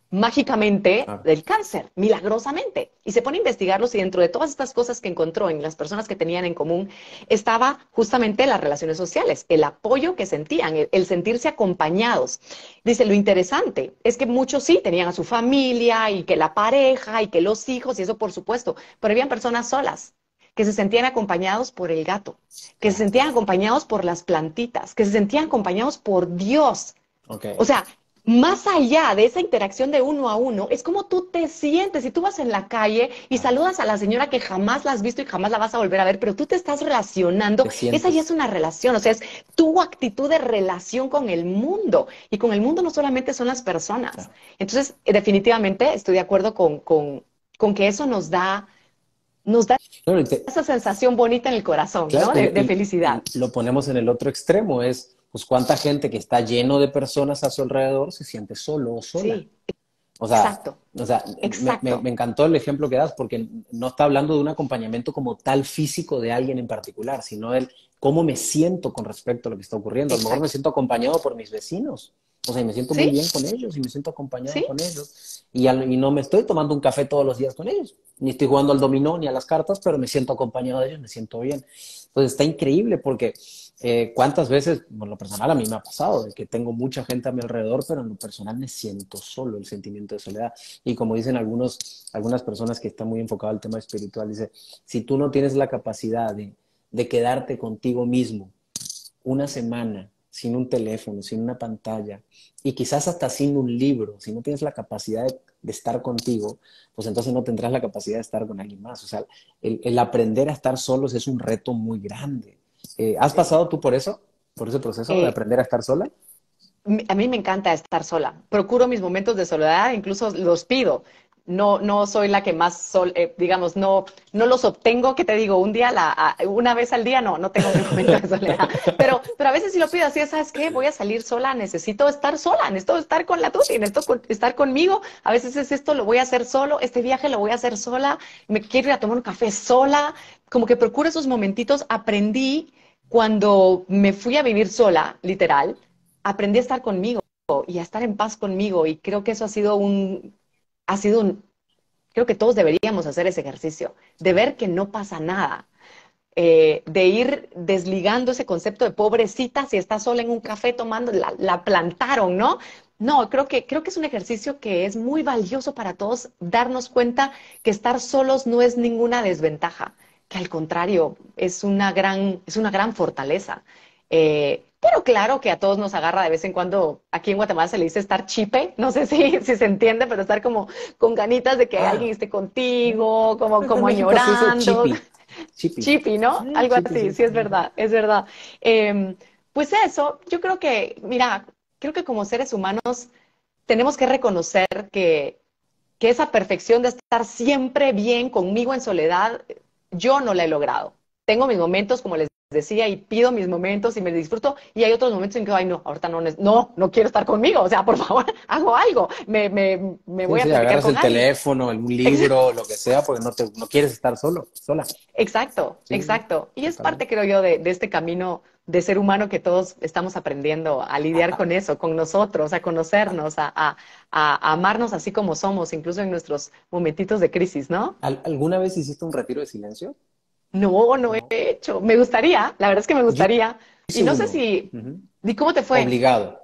mágicamente Ah, del cáncer, milagrosamente. Y se pone a investigarlos y dentro de todas estas cosas que encontró en las personas que tenían en común estaba justamente las relaciones sociales, el apoyo que sentían, el, el sentirse acompañados. Dice, lo interesante es que muchos sí tenían a su familia y que la pareja y que los hijos y eso por supuesto, pero habían personas solas que se sentían acompañados por el gato, que se claro. sentían acompañados por las plantitas, que se sentían acompañados por Dios. Ok. O sea, más allá de esa interacción de uno a uno, es como tú te sientes. Si tú vas en la calle y Ah, saludas a la señora que jamás la has visto y jamás la vas a volver a ver, pero tú te estás relacionando, te esa ya es sientes. una relación. O sea, es tu actitud de relación con el mundo. Y con el mundo no solamente son las personas. Claro. Entonces, eh, definitivamente estoy de acuerdo con, con, con que eso nos da, nos da No, y te- esa sensación bonita en el corazón, claro, ¿no? De, y, de y- felicidad. y lo ponemos en el otro extremo, es pues cuánta gente que está lleno de personas a su alrededor se siente solo o sola. Sí, O sea, exacto, o sea, me, me- exacto. me encantó el ejemplo que das porque no está hablando de un acompañamiento como tal físico de alguien en particular, sino el cómo me siento con respecto a lo que está ocurriendo. A lo mejor me Exacto. siento acompañado por mis vecinos. O sea, y me siento muy ¿Sí? bien con ellos y me siento acompañado ¿Sí? con ellos. Y, al- y no me estoy tomando un café todos los días con ellos, ni estoy jugando al dominó ni a las cartas, pero me siento acompañado de ellos, me siento bien. Entonces está increíble porque eh, cuántas veces, por lo personal a mí me ha pasado, de que tengo mucha gente a mi alrededor, pero en lo personal me siento solo, el sentimiento de soledad. Y como dicen algunos, algunas personas que están muy enfocadas al tema espiritual, dice, si tú no tienes la capacidad de, de quedarte contigo mismo una semana sin un teléfono, sin una pantalla y quizás hasta sin un libro, si no tienes la capacidad de, de estar contigo, pues entonces no tendrás la capacidad de estar con alguien más. O sea, el, el aprender a estar solos es un reto muy grande. Eh, ¿Has Sí. pasado tú por eso? ¿Por ese proceso de Eh, aprender a estar sola? m- a mí me encanta estar sola. Procuro mis momentos de soledad, incluso los pido. No, no soy la que más sol, eh, digamos, no, no los obtengo, que te digo, un día, la, a- una vez al día, no, no tengo mi momento de soledad. Pero, pero a veces sí lo pido así, ¿sabes qué? Voy a salir sola, necesito estar sola, necesito estar con la tuti, necesito con- estar conmigo. A veces es esto, lo voy a hacer solo, este viaje lo voy a hacer sola, me quiero ir a tomar un café sola. Como que procuro esos momentitos. Aprendí cuando me fui a vivir sola, literal, aprendí a estar conmigo y a estar en paz conmigo y creo que eso ha sido un, ha sido un, creo que todos deberíamos hacer ese ejercicio, de Claro. ver que no pasa nada, eh, de ir desligando ese concepto de pobrecita si está sola en un café tomando, la, la plantaron, ¿no? No, creo que, creo que es un ejercicio que es muy valioso para todos darnos cuenta que estar solos no es ninguna desventaja, que al contrario es una gran, es una gran fortaleza. Eh, pero claro que a todos nos agarra de vez en cuando, aquí en Guatemala se le dice estar chipe, no sé si, si se entiende, pero estar como con ganitas de que alguien Ah, esté contigo, como, acá en como México se dice añorando. chippy. Chippy. Chippy, ¿no? Eh, Algo chippy, así, sí. sí es verdad, es verdad. Eh, pues eso, yo creo que, mira, creo que como seres humanos tenemos que reconocer que, que esa perfección de estar siempre bien conmigo en soledad, yo no la he logrado. Tengo mis momentos, como les decía, y pido mis momentos y me disfruto, y hay otros momentos en que, ay, no, ahorita no, no, no quiero estar conmigo, o sea, por favor, hago algo, me, me, me Sí, voy a sí, platicar agarras con el alguien. teléfono, un libro, lo que sea, porque no, te, no quieres estar solo, sola. Exacto, Sí, sí, exacto. Y es parte, totalmente. creo yo, de, de este camino de ser humano que todos estamos aprendiendo a lidiar con eso, con nosotros, a conocernos, a, a- a amarnos así como somos, incluso en nuestros momentitos de crisis, ¿no? ¿Al- ¿Alguna vez hiciste un retiro de silencio? No, no he No. hecho. Me gustaría, la verdad es que me Yo gustaría. Y hice no sé uno. si, Ujú. ¿y cómo te fue? Obligado.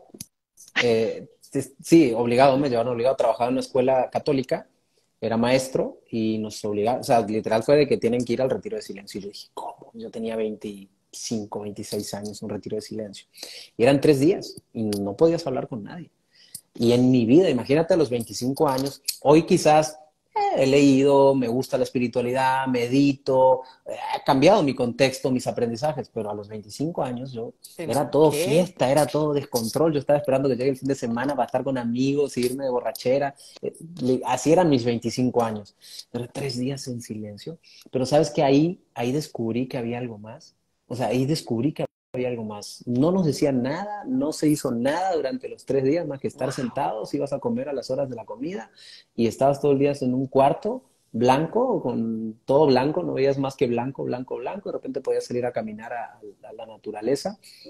Eh, sí, sí, obligado, me llevaron obligado. Trabajaba en una escuela católica, era maestro y nos obligaron, o sea, literal fue de que tienen que ir al retiro de silencio. Y yo dije, ¿cómo? Yo tenía veinticinco, veintiséis años, un retiro de silencio. Y eran tres días y no podías hablar con nadie. Y en mi vida, imagínate a los veinticinco años, hoy quizás eh, he leído, me gusta la espiritualidad, medito, eh, ha cambiado mi contexto, mis aprendizajes, pero a los veinticinco años yo era todo ¿Qué? fiesta, era todo descontrol, yo estaba esperando que llegue el fin de semana para estar con amigos, irme de borrachera, eh, así eran mis veinticinco años, pero tres días en silencio, pero sabes que ahí, ahí descubrí que había algo más, o sea, ahí descubrí que había algo más. No nos decían nada, no se hizo nada durante los tres días más que estar Wow. sentados, ibas a comer a las horas de la comida y estabas todo el día en un cuarto blanco, con todo blanco, no veías más que blanco, blanco, blanco, de repente podías salir a caminar a, a la naturaleza,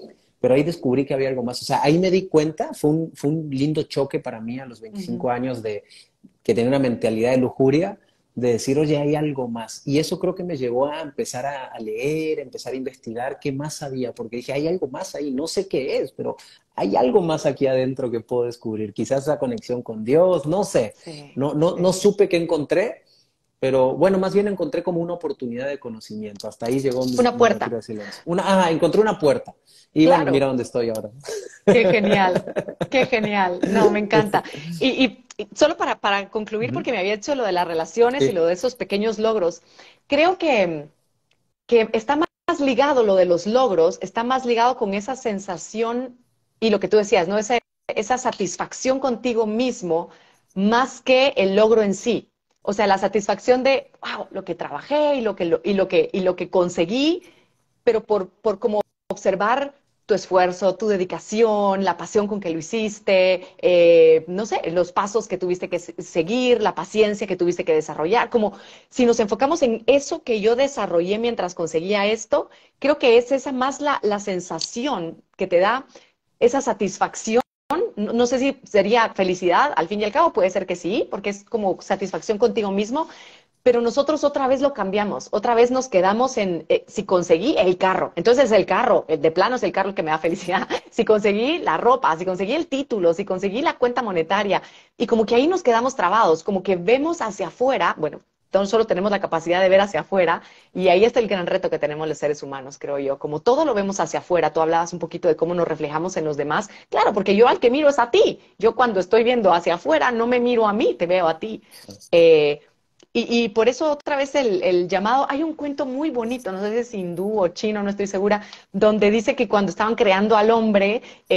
pero ahí descubrí que había algo más. O sea, ahí me di cuenta, fue un, fue un lindo choque para mí a los veinticinco Ujú. años de que tenía una mentalidad de lujuria, de decir, oye, hay algo más. Y eso creo que me llevó a empezar a, a leer, a empezar a investigar qué más sabía, porque dije, hay algo más ahí, no sé qué es, pero hay algo más aquí adentro que puedo descubrir. Quizás la conexión con Dios, no sé. Sí, No, no, no sí. supe qué encontré, pero bueno, más bien encontré como una oportunidad de conocimiento. Hasta ahí llegó mi, Una mi retiro puerta, de silencio. Una, ah, encontré una puerta. Y bueno, mira claro. dónde estoy ahora. Qué genial, qué genial. No, me encanta. Y, y- y solo para, para concluir, Ujú. porque me había hecho lo de las relaciones y Sí. lo de esos pequeños logros, creo que, que está más ligado lo de los logros, está más ligado con esa sensación y lo que tú decías, ¿no? Esa, esa satisfacción contigo mismo más que el logro en sí. O sea, la satisfacción de, wow, lo que trabajé y lo que, lo- y lo que, y lo que conseguí, pero por, por como observar tu esfuerzo, tu dedicación, la pasión con que lo hiciste, eh, no sé, los pasos que tuviste que se- seguir, la paciencia que tuviste que desarrollar, como si nos enfocamos en eso que yo desarrollé mientras conseguía esto, creo que es esa más la, la sensación que te da esa satisfacción. No, no sé si sería felicidad, al fin y al cabo puede ser que sí, porque es como satisfacción contigo mismo, pero nosotros otra vez lo cambiamos, otra vez nos quedamos en eh, si conseguí el carro, entonces el carro, el de plano es el carro que me da felicidad, si conseguí la ropa, si conseguí el título, si conseguí la cuenta monetaria, y como que ahí nos quedamos trabados, como que vemos hacia afuera, bueno, tan solo tenemos la capacidad de ver hacia afuera, y ahí está el gran reto que tenemos los seres humanos, creo yo, como todo lo vemos hacia afuera, tú hablabas un poquito de cómo nos reflejamos en los demás, claro, porque yo al que miro es a ti, yo cuando estoy viendo hacia afuera no me miro a mí, te veo a ti. Eh, y, y por eso otra vez el, el llamado, hay un cuento muy bonito, no sé si es hindú o chino, no estoy segura, donde dice que cuando estaban creando al hombre,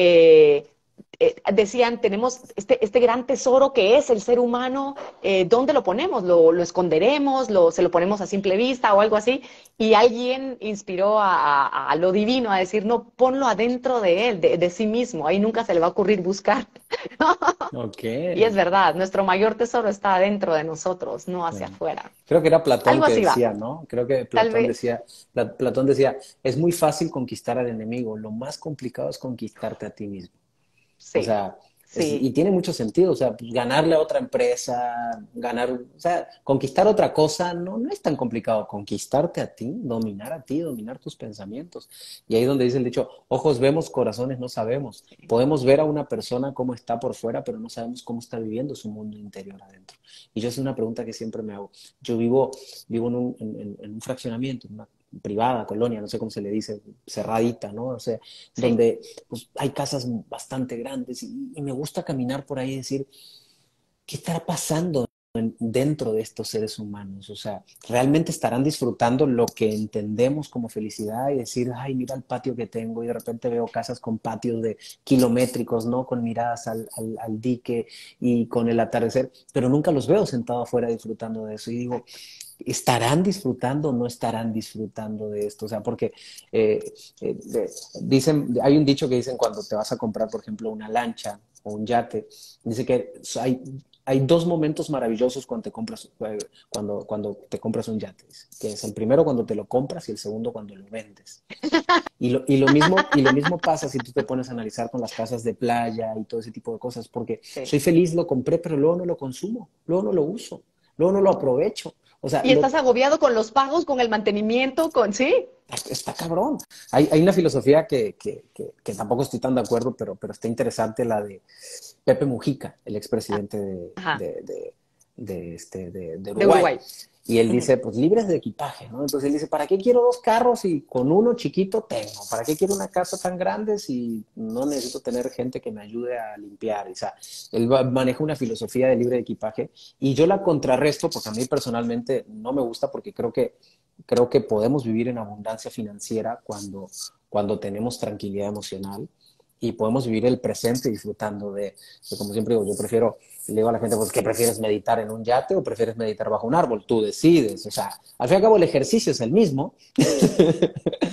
eh, eh, decían, tenemos este, este gran tesoro que es el ser humano, eh, ¿dónde lo ponemos? ¿Lo, lo esconderemos? Lo, ¿Se lo ponemos a simple vista o algo así? Y alguien inspiró a, a, a lo divino a decir, no, ponlo adentro de él, de, de sí mismo, ahí nunca se le va a ocurrir buscar. Ok. Y es verdad, nuestro mayor tesoro está adentro de nosotros, no hacia Bueno, afuera. creo que era Platón Algo que así va, decía, ¿no? Creo que tal Platón vez. decía, Pla- Platón decía, es muy fácil conquistar al enemigo, lo más complicado es conquistarte a ti mismo. O Sí, sea, es- y sí, tiene mucho sentido, o sea, pues, ganarle a otra empresa, ganar, o sea, conquistar otra cosa, no, no es tan complicado. Conquistarte a ti, dominar a ti, dominar tus pensamientos. Y ahí donde dice el dicho, ojos vemos, corazones no sabemos. Podemos ver a una persona cómo está por fuera, pero no sabemos cómo está viviendo su mundo interior adentro. Y yo es una pregunta que siempre me hago. Yo vivo, vivo en un, en, en un fraccionamiento, en una privada, colonia, no sé cómo se le dice, cerradita, ¿no? O sea, sí. donde pues, hay casas bastante grandes y, y me gusta caminar por ahí y decir, ¿qué estará pasando en- dentro de estos seres humanos? O sea, ¿realmente estarán disfrutando lo que entendemos como felicidad y decir, ay, mira el patio que tengo y de repente veo casas con patios de kilométricos, ¿no? Con miradas al, al, al dique y con el atardecer, pero nunca los veo sentados afuera disfrutando de eso y digo, Exacto. ¿estarán disfrutando o no estarán disfrutando de esto? O sea, porque eh, eh, de- dicen, hay un dicho que dicen cuando te vas a comprar, por ejemplo, una lancha o un yate, dice que hay, hay dos momentos maravillosos cuando te compras, eh, cuando, cuando te compras un yate, que es el primero cuando te lo compras y el segundo cuando lo vendes. Y lo, y lo mismo, y lo mismo pasa si tú te pones a analizar con las casas de playa y todo ese tipo de cosas, porque Sí. soy feliz, lo compré, pero luego no lo consumo, luego no lo uso, luego no lo aprovecho. O sea, Y lo, estás agobiado con los pagos, con el mantenimiento, con... Sí. está cabrón. Hay, hay una filosofía que, que, que, que, tampoco estoy tan de acuerdo, pero, pero está interesante, la de Pepe Mujica, el expresidente de, Ajá. de, de, de, este, de, de De Uruguay. Uruguay. Y él Ujú. dice, pues libres de equipaje, ¿no? Entonces él dice, ¿para qué quiero dos carros si con uno chiquito tengo? ¿Para qué quiero una casa tan grande si no necesito tener gente que me ayude a limpiar? O sea, él va, maneja una filosofía de libre de equipaje y yo la contrarresto porque a mí personalmente no me gusta porque creo que, creo que podemos vivir en abundancia financiera cuando, cuando tenemos tranquilidad emocional y podemos vivir el presente disfrutando de, de, como siempre digo, yo prefiero, le digo a la gente, pues, ¿qué prefieres, meditar en un yate o prefieres meditar bajo un árbol? Tú decides, o sea, al fin y al cabo el ejercicio es el mismo,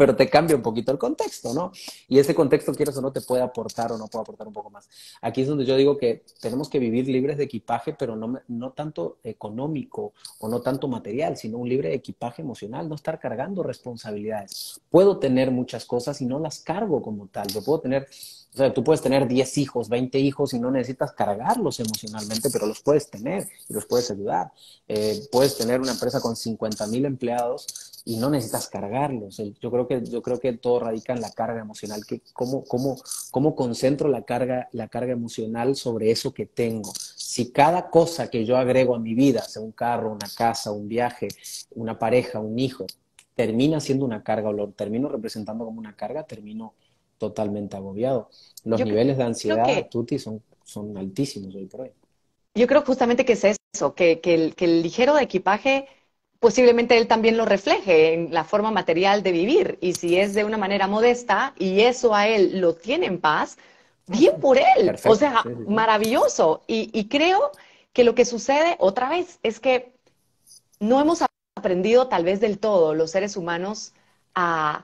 pero te cambia un poquito el contexto, ¿no? Y ese contexto, quieres o no, te puede aportar o no puede aportar un poco más. Aquí es donde yo digo que tenemos que vivir libres de equipaje, pero no, no tanto económico o no tanto material, sino un libre equipaje emocional, no estar cargando responsabilidades. Puedo tener muchas cosas y no las cargo como tal. Yo puedo tener, o sea, tú puedes tener diez hijos, veinte hijos y no necesitas cargarlos emocionalmente, pero los puedes tener y los puedes ayudar. Eh, puedes tener una empresa con cincuenta mil empleados y no necesitas cargarlos. Yo creo que, yo creo que todo radica en la carga emocional, que cómo, cómo, cómo concentro la carga, la carga emocional sobre eso que tengo. Si cada cosa que yo agrego a mi vida, sea un carro, una casa, un viaje, una pareja, un hijo, termina siendo una carga o lo termino representando como una carga, termino totalmente agobiado. Los Yo niveles de creo ansiedad, que, Tuti, son, son altísimos hoy por hoy. yo creo justamente que es eso, que, que el, que el ligero de equipaje posiblemente él también lo refleje en la forma material de vivir. Y si es de una manera modesta y eso a él lo tiene en paz, Ah, bien sí. por él. O Perfecto, sea, sí, sí, sí. maravilloso. Y, y creo que lo que sucede otra vez es que no hemos aprendido tal vez del todo los seres humanos a,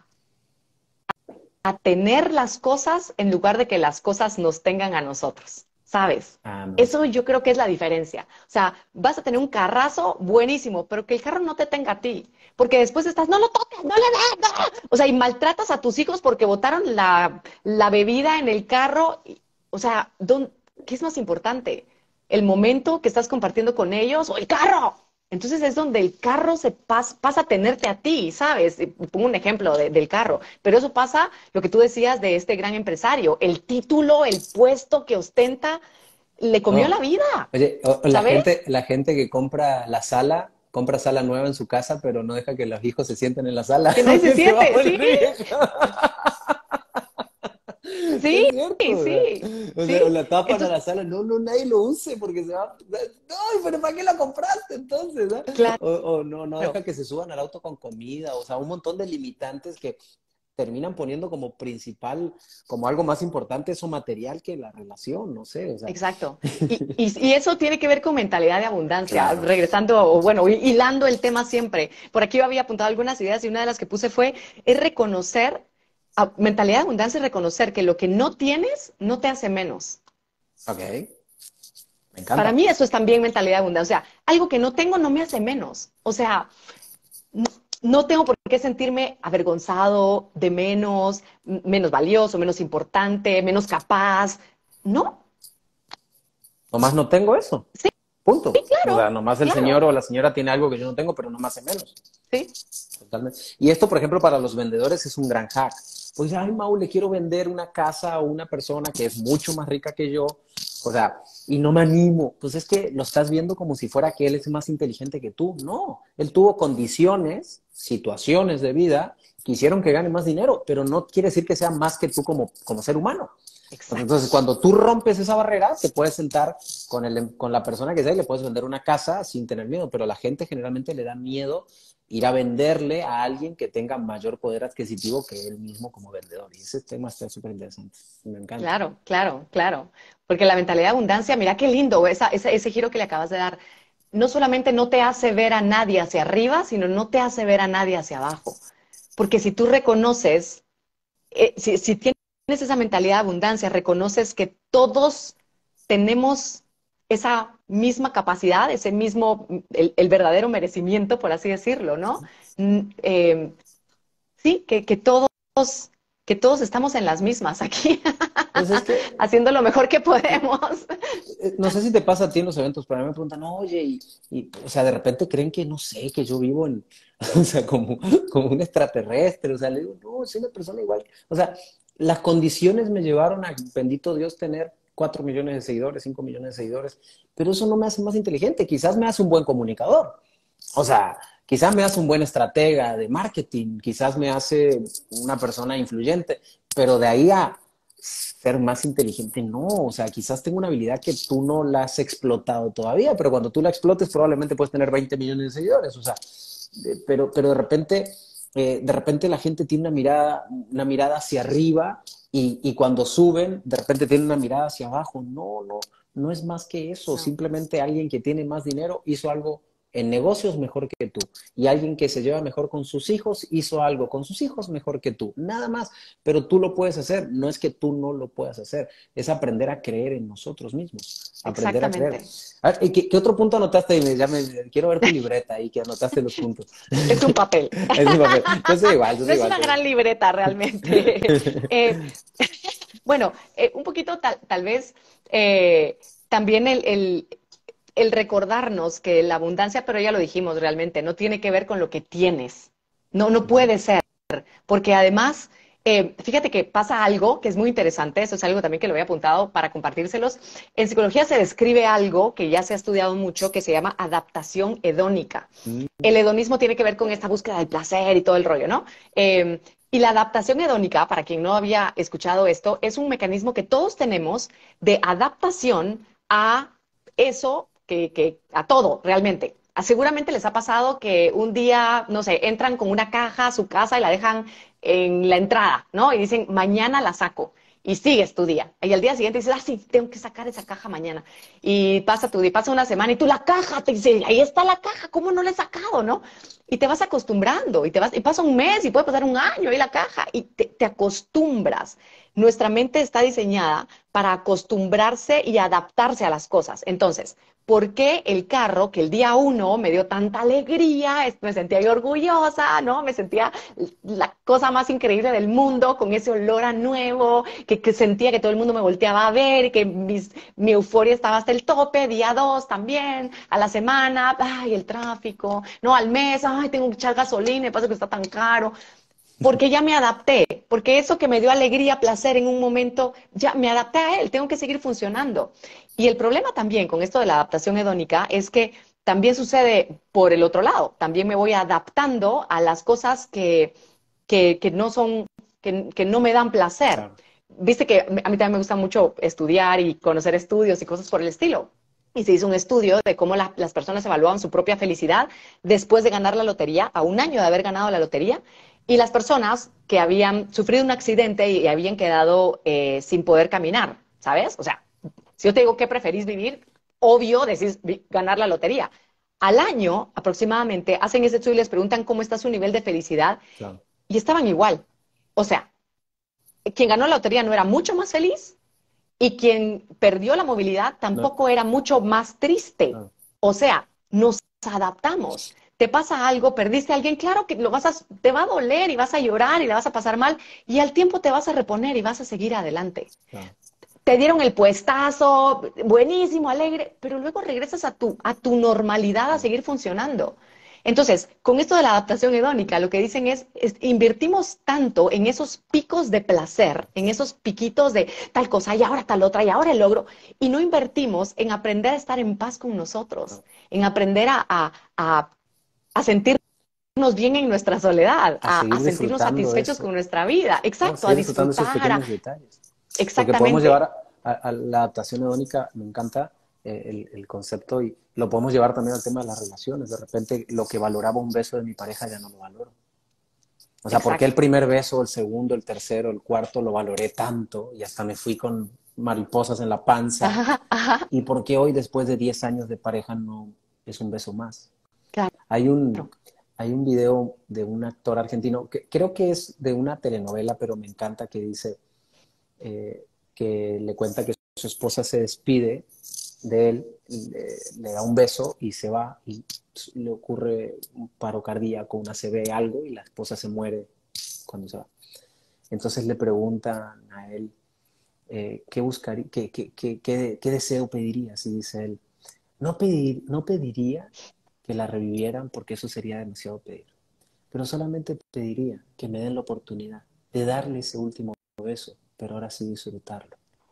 a tener las cosas en lugar de que las cosas nos tengan a nosotros, ¿sabes? Ah, no. Eso yo creo que es la diferencia. O sea, vas a tener un carrazo buenísimo, pero que el carro no te tenga a ti. Porque después estás, no lo toques, no le des, no. O sea, y maltratas a tus hijos porque botaron la, la bebida en el carro. O sea, ¿dónde, ¿qué es más importante? ¿El momento que estás compartiendo con ellos o el carro? Entonces es donde el carro se pas, pasa a tenerte a ti, ¿sabes? Y pongo un ejemplo de, del carro, pero eso pasa, lo que tú decías de este gran empresario, el título, el puesto que ostenta, le comió la No. vida, Oye, o- la ¿sabes? gente, la gente que compra la sala, compra sala nueva en su casa, pero no deja que los hijos se sienten en la sala Que nadie se porque se va a siente, sí, volver vieja. sí, Es cierto, o sea, sí, o sea, o sí. la tapan a Entonces, la sala, no, no, nadie lo use porque se va. No, pero ¿para qué la compraste entonces? ¿Ah? claro. O, o no, no deja que se suban al auto con comida, o sea, un montón de limitantes que terminan poniendo como principal, como algo más importante eso material que la relación, no sé, o sea. Exacto. Y, y, y, eso tiene que ver con mentalidad de abundancia, Claro. regresando, o bueno, hilando el tema siempre. Por aquí yo había apuntado algunas ideas y una de las que puse fue, es reconocer, a, mentalidad de abundancia es reconocer que lo que no tienes no te hace menos. Ok, me Para encanta. mí eso es también mentalidad de abundancia. O sea, algo que no tengo no me hace menos. O sea, no, no tengo por qué sentirme avergonzado, de menos, menos valioso, menos importante, menos capaz. No, Nomás no tengo eso. sí, Punto. sí, O sea, claro, nomás el señor claro, o la señora tiene algo que yo no tengo, pero no me hace menos. sí. Totalmente. Y esto, por ejemplo, para los vendedores es un gran hack. Pues, ay, Mau, le quiero vender una casa a una persona que es mucho más rica que yo. O sea, y no me animo. Pues es que lo estás viendo como si fuera que él es más inteligente que tú. No, él tuvo condiciones, situaciones de vida que hicieron que gane más dinero, pero no quiere decir que sea más que tú como, como ser humano. Exacto. Entonces, cuando tú rompes esa barrera, te puedes sentar con, el, con la persona que sea y le puedes vender una casa sin tener miedo, pero a la gente generalmente le da miedo ir a venderle a alguien que tenga mayor poder adquisitivo que él mismo como vendedor. Y ese tema está súper interesante. Me encanta. Claro, claro, claro. Porque la mentalidad de abundancia, mira qué lindo esa, ese, ese giro que le acabas de dar. No solamente no te hace ver a nadie hacia arriba, sino no te hace ver a nadie hacia abajo. Porque si tú reconoces, eh, si, si tienes esa mentalidad de abundancia, reconoces que todos tenemos esa misma capacidad, ese mismo, el, el verdadero merecimiento, por así decirlo, ¿no? Mm, eh, sí, que, que todos, que todos estamos en las mismas aquí, Pues es que haciendo lo mejor que podemos. eh, no sé si te pasa a ti en los eventos, pero a mí me preguntan, oye, y, y, o sea, de repente creen que, no sé, que yo vivo en, o sea, como, como un extraterrestre, o sea, le digo, no, soy una persona igual. O sea, las condiciones me llevaron a, bendito Dios, tener cuatro millones de seguidores, cinco millones de seguidores, pero eso no me hace más inteligente, quizás me hace un buen comunicador. O sea, quizás me hace un buen estratega de marketing, quizás me hace una persona influyente, pero de ahí a ser más inteligente, no. O sea, quizás tengo una habilidad que tú no la has explotado todavía, pero cuando tú la explotes probablemente puedes tener veinte millones de seguidores. O sea, de, pero, pero de repente, eh, de repente la gente tiene una mirada, una mirada hacia arriba y, y cuando suben, de repente tienen una mirada hacia abajo. No, no, no es más que eso. No, Simplemente alguien que tiene más dinero hizo algo en negocios mejor que tú. Y alguien que se lleva mejor con sus hijos hizo algo con sus hijos mejor que tú. Nada más. Pero tú lo puedes hacer. No es que tú no lo puedas hacer. Es aprender a creer en nosotros mismos. Aprender a creer. Exactamente. A ver, ¿y qué, qué otro punto anotaste? Ya me, quiero ver tu libreta ahí, que anotaste los puntos. Es un papel. Es un papel. Yo soy igual, yo No soy es igual. una Pero... gran libreta realmente. Eh, bueno, eh, un poquito tal, tal vez eh, también el, el, el recordarnos que la abundancia, pero ya lo dijimos realmente, no tiene que ver con lo que tienes. No, no puede ser. Porque además, eh, fíjate que pasa algo que es muy interesante, eso es algo también que lo había apuntado para compartírselos. En psicología se describe algo que ya se ha estudiado mucho que se llama adaptación hedónica. El hedonismo tiene que ver con esta búsqueda del placer y todo el rollo, ¿no? Eh, y la adaptación hedónica, para quien no había escuchado esto, es un mecanismo que todos tenemos de adaptación a eso, que, que a todo realmente. Ah, seguramente les ha pasado que un día, no sé, entran con una caja a su casa y la dejan en la entrada, ¿no? Y dicen, mañana la saco. Y sigues tu día. Y al día siguiente dices, ah, sí, tengo que sacar esa caja mañana. Y pasa tu día, pasa una semana y tú la caja, te dice, ahí está la caja, ¿cómo no la he sacado, no? Y te vas acostumbrando y te vas, y pasa un mes y puede pasar un año y la caja y te, te acostumbras. Nuestra mente está diseñada para acostumbrarse y adaptarse a las cosas. Entonces, ¿por qué el carro que el día uno me dio tanta alegría? Me sentía yo orgullosa, ¿no? Me sentía la cosa más increíble del mundo, con ese olor a nuevo, que, que sentía que todo el mundo me volteaba a ver, que mis, mi euforia estaba hasta el tope, día dos también, a la semana, ay, el tráfico, no, al mes, ay, tengo que echar gasolina, y pasa que está tan caro. Porque ya me adapté, porque eso que me dio alegría, placer en un momento, ya me adapté a él, tengo que seguir funcionando. Y el problema también con esto de la adaptación hedónica es que también sucede por el otro lado, también me voy adaptando a las cosas que, que, que no son, que, que no me dan placer. Claro. Viste que a mí también me gusta mucho estudiar y conocer estudios y cosas por el estilo. Y se hizo un estudio de cómo la, las personas evaluaban su propia felicidad después de ganar la lotería, a un año de haber ganado la lotería, y las personas que habían sufrido un accidente y habían quedado eh, sin poder caminar, ¿sabes? O sea, si yo te digo qué preferís vivir, obvio decís ganar la lotería. Al año aproximadamente hacen ese estudio y les preguntan cómo está su nivel de felicidad Claro. y estaban igual. O sea, quien ganó la lotería no era mucho más feliz y quien perdió la movilidad No, tampoco era mucho más triste. claro. O sea, nos adaptamos. Te pasa algo, perdiste a alguien, claro que lo vas a, te va a doler y vas a llorar y la vas a pasar mal y al tiempo te vas a reponer y vas a seguir adelante. Claro. Te dieron el puestazo, buenísimo, alegre, pero luego regresas a tu, a tu normalidad a seguir funcionando. Entonces, con esto de la adaptación hedónica, lo que dicen es, es, invertimos tanto en esos picos de placer, en esos piquitos de tal cosa y ahora tal otra y ahora el logro, y no invertimos en aprender a estar en paz con nosotros, en aprender a, a, a, a sentirnos bien en nuestra soledad, A a, a seguir sentirnos disfrutando satisfechos eso. con nuestra vida. No, Exacto, a seguir disfrutando esos disfrutar, a, pequeños detalles. Porque podemos llevar exactamente. a, a, a la adaptación hedónica, me encanta eh, el, el concepto, y lo podemos llevar también al tema de las relaciones. De repente, lo que valoraba un beso de mi pareja ya no lo valoro. O sea, ¿por qué el Exacto. primer beso, el segundo, el tercero, el cuarto lo valoré tanto y hasta me fui con mariposas en la panza? Ajá, ajá, ¿Y por qué hoy, después de diez años de pareja, no es un beso más? claro. Hay un, hay un video de un actor argentino, que creo que es de una telenovela, pero me encanta, que dice eh, que le cuenta que su esposa se despide de él, le, le da un beso y se va, y le ocurre un paro cardíaco, una A C V, algo, y la esposa se muere cuando se va. Entonces le preguntan a él eh, qué, buscaría, qué, qué, qué, qué, qué deseo pedirías, y dice él, no, pedir, no pediría que la revivieran porque eso sería demasiado pedir, pero solamente pediría que me den la oportunidad de darle ese último beso, pero ahora sí disfrutarlo.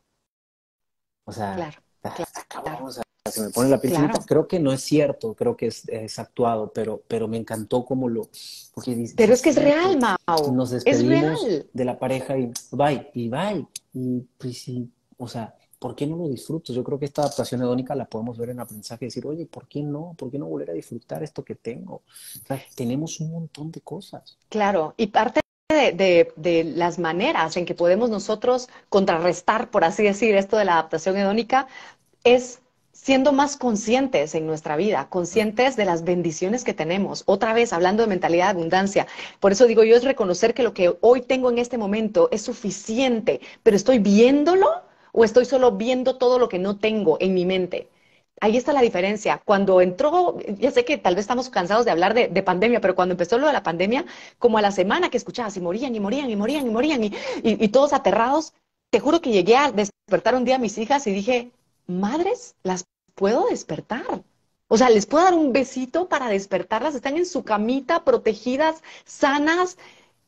O sea, Claro, está, está cabrón, claro, o sea, se me pone la piel chinita. claro. Creo que no es cierto, creo que es, es actuado, pero, pero me encantó como lo, porque dice, sí Pero es es que es cierto, real, Mau. nos Es despedimos real. de la pareja y bye, y bye, y pues sí, o sea, ¿por qué no lo disfruto? Yo creo que esta adaptación hedónica la podemos ver en aprendizaje y decir, oye, ¿por qué no? ¿Por qué no volver a disfrutar esto que tengo? O sea, tenemos un montón de cosas. Claro. Y parte de, de, de las maneras en que podemos nosotros contrarrestar, por así decir, esto de la adaptación hedónica es siendo más conscientes en nuestra vida, conscientes de las bendiciones que tenemos. Otra vez, hablando de mentalidad de abundancia. Por eso digo yo, es reconocer que lo que hoy tengo en este momento es suficiente, pero ¿estoy viéndolo o estoy solo viendo todo lo que no tengo en mi mente? Ahí está la diferencia. Cuando entró, ya sé que tal vez estamos cansados de hablar de, de pandemia, pero cuando empezó lo de la pandemia, como a la semana que escuchabas y morían y morían y morían y morían y, y, y todos aterrados, te juro que llegué a despertar un día a mis hijas y dije, madres, las puedo despertar. O sea, les puedo dar un besito para despertarlas. Están en su camita, protegidas, sanas.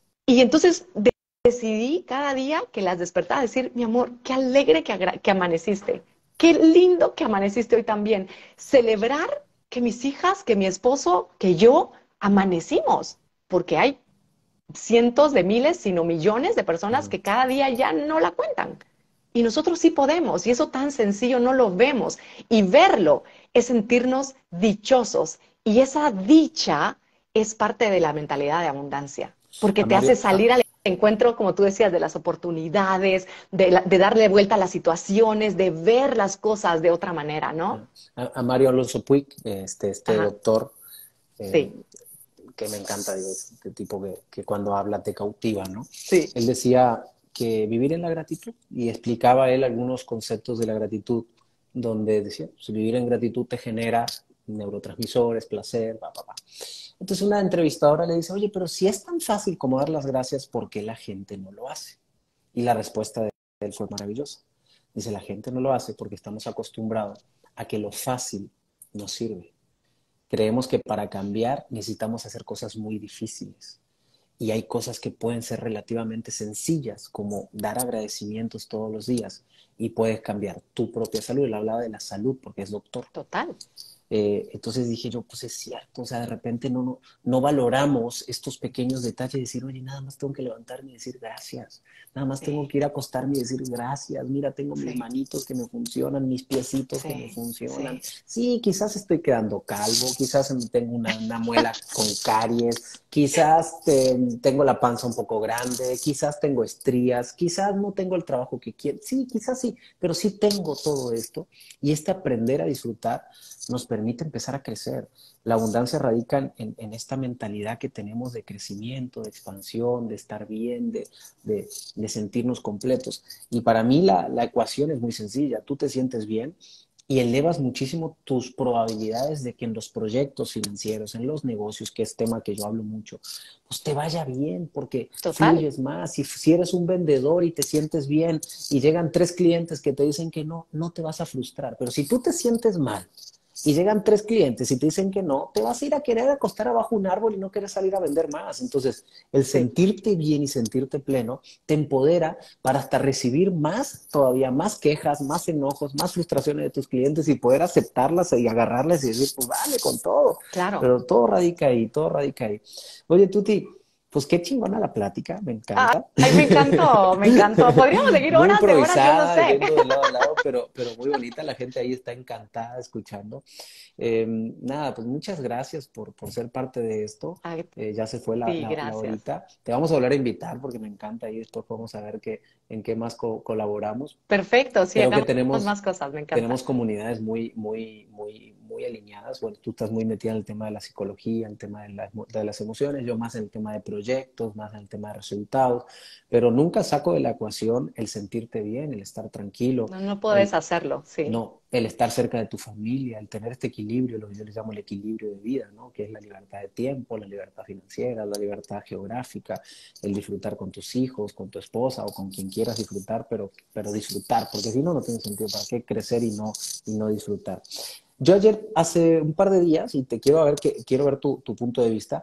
Y entonces de- decidí cada día que las despertaba decir, mi amor, qué alegre que, agra- que amaneciste. Qué lindo que amaneciste hoy también. Celebrar que mis hijas, que mi esposo, que yo amanecimos. Porque hay cientos de miles, sino millones de personas que cada día ya no la cuentan. Y nosotros sí podemos, y eso tan sencillo no lo vemos. Y verlo es sentirnos dichosos. Y esa dicha es parte de la mentalidad de abundancia, porque A te hace Mario, salir al encuentro, como tú decías, de las oportunidades, de, la- de darle vuelta a las situaciones, de ver las cosas de otra manera, ¿no? a, a Mario Alonso Puig, este, este Ajá, doctor, eh, sí, que me encanta, digo, este tipo que, que cuando habla te cautiva, ¿no? sí, Él decía que vivir en la gratitud, y explicaba él algunos conceptos de la gratitud, donde decía, pues, vivir en gratitud te genera neurotransmisores, placer, pa, pa, pa. Entonces una entrevistadora le dice, oye, pero si es tan fácil como dar las gracias, ¿por qué la gente no lo hace? Y la respuesta de él fue maravillosa. Dice, la gente no lo hace porque estamos acostumbrados a que lo fácil nos sirve. Creemos que para cambiar necesitamos hacer cosas muy difíciles. Y hay cosas que pueden ser relativamente sencillas, como dar agradecimientos todos los días, y puedes cambiar tu propia salud. Él hablaba de la salud porque es doctor. total. Eh, entonces dije yo, pues es cierto, o sea, de repente no, no, no valoramos estos pequeños detalles de decir, oye, nada más tengo que levantarme y decir gracias, nada más tengo Sí, que ir a acostarme y decir gracias, mira, tengo mis sí, manitos que me funcionan, mis piecitos que me sí, funcionan. sí. Sí, quizás estoy quedando calvo, quizás tengo una, una muela con caries, quizás te, tengo la panza un poco grande, quizás tengo estrías, quizás no tengo el trabajo que quiero, sí, quizás sí, pero sí tengo todo esto, y este aprender a disfrutar nos permite empezar a crecer. La abundancia radica en, en esta mentalidad que tenemos de crecimiento, de expansión, de estar bien, de, de, de sentirnos completos. Y para mí la, la ecuación es muy sencilla. Tú te sientes bien y elevas muchísimo tus probabilidades de que en los proyectos financieros, en los negocios, que es tema que yo hablo mucho, pues te vaya bien porque Total. fluyes más. Si, si eres un vendedor y te sientes bien y llegan tres clientes que te dicen que no, no te vas a frustrar. Pero si tú te sientes mal y llegan tres clientes y te dicen que no, te vas a ir a querer acostar abajo un árbol y no quieres salir a vender más. Entonces, el Sí. sentirte bien y sentirte pleno te empodera para hasta recibir más, todavía más quejas, más enojos, más frustraciones de tus clientes y poder aceptarlas y agarrarlas y decir, pues vale con todo. Claro. Pero todo radica ahí, todo radica ahí. Oye, Tuti, pues qué chingona la plática, me encanta. Ay, me encantó, me encantó. Podríamos seguir Muy horas de horas, yo no improvisada, sé. yendo de lado a lado, pero, pero muy bonita. La gente ahí está encantada escuchando. Eh, nada, pues muchas gracias por, por ser parte de esto. Ay, Eh, ya se fue la, sí, la, la gracias. horita. Te vamos a volver a invitar porque me encanta y después vamos a ver qué, en qué más co- colaboramos. Perfecto, sí, Creo que hagamos tenemos, más cosas, me encanta. tenemos comunidades muy, muy, muy, muy alineadas. Bueno, tú estás muy metida en el tema de la psicología, en el tema de, la- de las emociones, yo más en el tema de proyectos, más en el tema de resultados, pero nunca saco de la ecuación el sentirte bien, el estar tranquilo, No, no puedes el, hacerlo, sí. no, el estar cerca de tu familia, el tener este equilibrio, lo que yo les llamo el equilibrio de vida, ¿no? Que es la libertad de tiempo, la libertad financiera, la libertad geográfica, el disfrutar con tus hijos, con tu esposa o con quien quieras disfrutar, pero, pero disfrutar, porque si no, no tiene sentido. ¿Para qué crecer y no, y no disfrutar? Yo ayer, hace un par de días, y te quiero ver, que, quiero ver tu, tu punto de vista,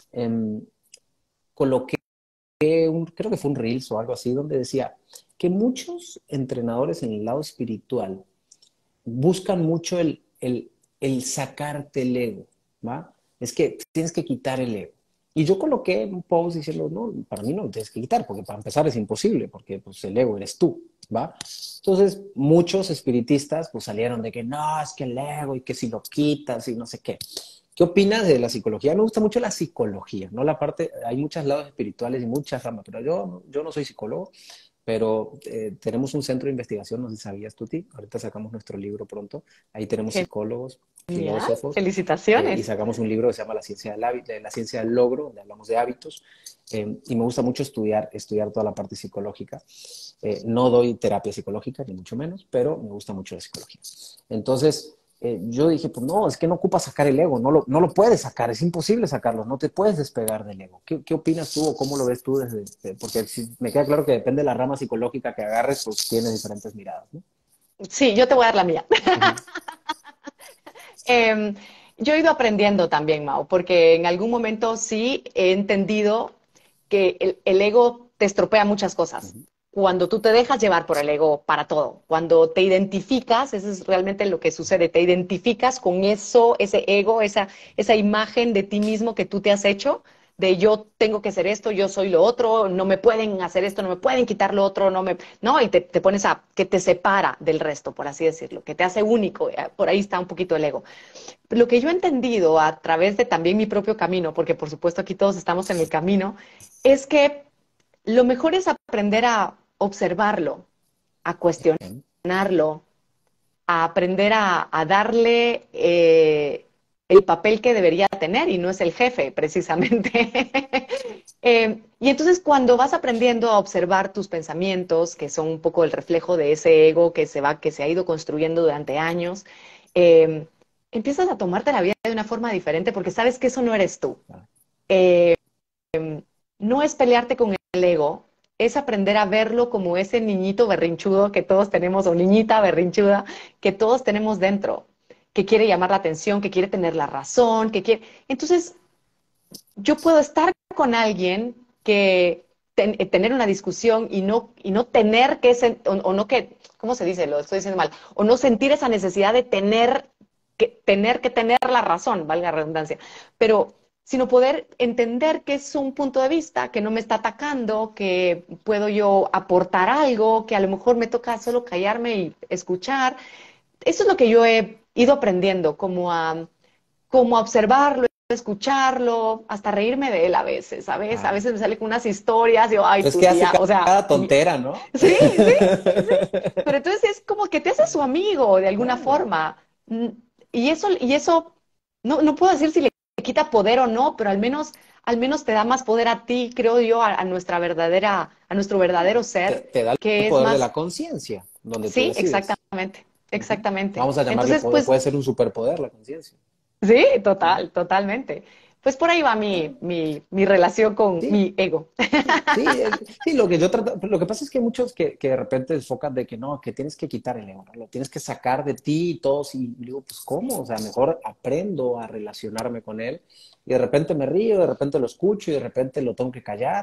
eh, coloqué un, creo que fue un Reels o algo así, donde decía que muchos entrenadores en el lado espiritual buscan mucho el, el, el sacarte el ego, ¿va? Es que tienes que quitar el ego. Y yo coloqué en un post diciendo, no, para mí no lo tienes que quitar, porque para empezar es imposible, porque pues, el ego eres tú, ¿va? Entonces, muchos espiritistas pues salieron de que no, es que el ego y que si lo quitas y no sé qué. ¿Qué opinas de la psicología? Me gusta mucho la psicología, ¿no? La parte, hay muchos lados espirituales y muchas ramas, pero yo, yo no soy psicólogo, pero eh, tenemos un centro de investigación, no sé si sabías, Tuti, ahorita sacamos nuestro libro pronto, ahí tenemos psicólogos, Genial, filósofos, eh, y felicitaciones. sacamos un libro que se llama La ciencia del hábito, la ciencia del logro, donde hablamos de hábitos, eh, y me gusta mucho estudiar, estudiar toda la parte psicológica. Eh, no doy terapia psicológica, ni mucho menos, pero me gusta mucho la psicología. Entonces, eh, yo dije, pues no, es que no ocupa sacar el ego, no lo, no lo puedes sacar, es imposible sacarlo, no te puedes despegar del ego. ¿Qué, qué opinas tú o cómo lo ves tú desde, de- porque si, me queda claro que depende de la rama psicológica que agarres, pues tienes diferentes miradas, ¿no? Sí, yo te voy a dar la mía. Ujú. Em, yo he ido aprendiendo también, Mau, porque en algún momento sí he entendido que el, el ego te estropea muchas cosas. Ujú. Cuando tú te dejas llevar por el ego para todo, cuando te identificas, eso es realmente lo que sucede, te identificas con eso, ese ego, esa, esa imagen de ti mismo que tú te has hecho, de yo tengo que ser esto, yo soy lo otro, no me pueden hacer esto, no me pueden quitar lo otro, no me, no, y te, te pones a, que te separa del resto, por así decirlo, que te hace único, eh, por ahí está un poquito el ego. Lo que yo he entendido a través de también mi propio camino, porque por supuesto aquí todos estamos en el camino, es que lo mejor es aprender a observarlo, a Ok. cuestionarlo, a aprender a, a darle eh, el papel que debería tener y no es el jefe, precisamente. Eh, y entonces cuando vas aprendiendo a observar tus pensamientos, que son un poco el reflejo de ese ego que se va, que se ha ido construyendo durante años, eh, empiezas a tomarte la vida de una forma diferente porque sabes que eso no eres tú. Ah, Eh, no es pelearte con el ego, es aprender a verlo como ese niñito berrinchudo que todos tenemos, o niñita berrinchuda que todos tenemos dentro, que quiere llamar la atención, que quiere tener la razón, que quiere... Entonces, yo puedo estar con alguien que ten, tener una discusión y no, y no tener que, o, o, no que, ¿cómo se dice? Lo estoy diciendo mal, o no sentir esa necesidad de tener que tener que tener la razón, valga la redundancia, pero sino poder entender que es un punto de vista, que no me está atacando, que puedo yo aportar algo, que a lo mejor me toca solo callarme y escuchar. Eso es lo que yo he ido aprendiendo, como a, como a observarlo, escucharlo, hasta reírme de él a veces, ¿sabes? A claro. veces me sale con unas historias, yo, ay, Es tu que hace tía, o sea, cada tontera, ¿no? sí, sí, sí, pero entonces es como que te hace su amigo de alguna Claro. forma. Mm, Y eso, y eso, no, no puedo decir si le quita poder o no, pero al menos, al menos te da más poder a ti, creo yo, a, a nuestra verdadera, a nuestro verdadero Te, ser, te da el que es poder de más, la conciencia, donde tú sí, decides. exactamente, Ujú. exactamente. Vamos a llamarle Entonces, poder, pues, puede ser un superpoder la conciencia. sí, Ujú. total, totalmente. Pues por ahí va mi, Claro. mi, mi relación con Sí, mi ego. sí, el- sí, lo que yo trato, lo que pasa es que hay muchos que, que de repente enfocan de que no, que tienes que quitar el ego, ¿no? Lo tienes que sacar de ti y todos, y digo, pues ¿cómo? O sea, mejor aprendo a relacionarme con él y de repente me río, de repente lo escucho y de repente lo tengo que callar,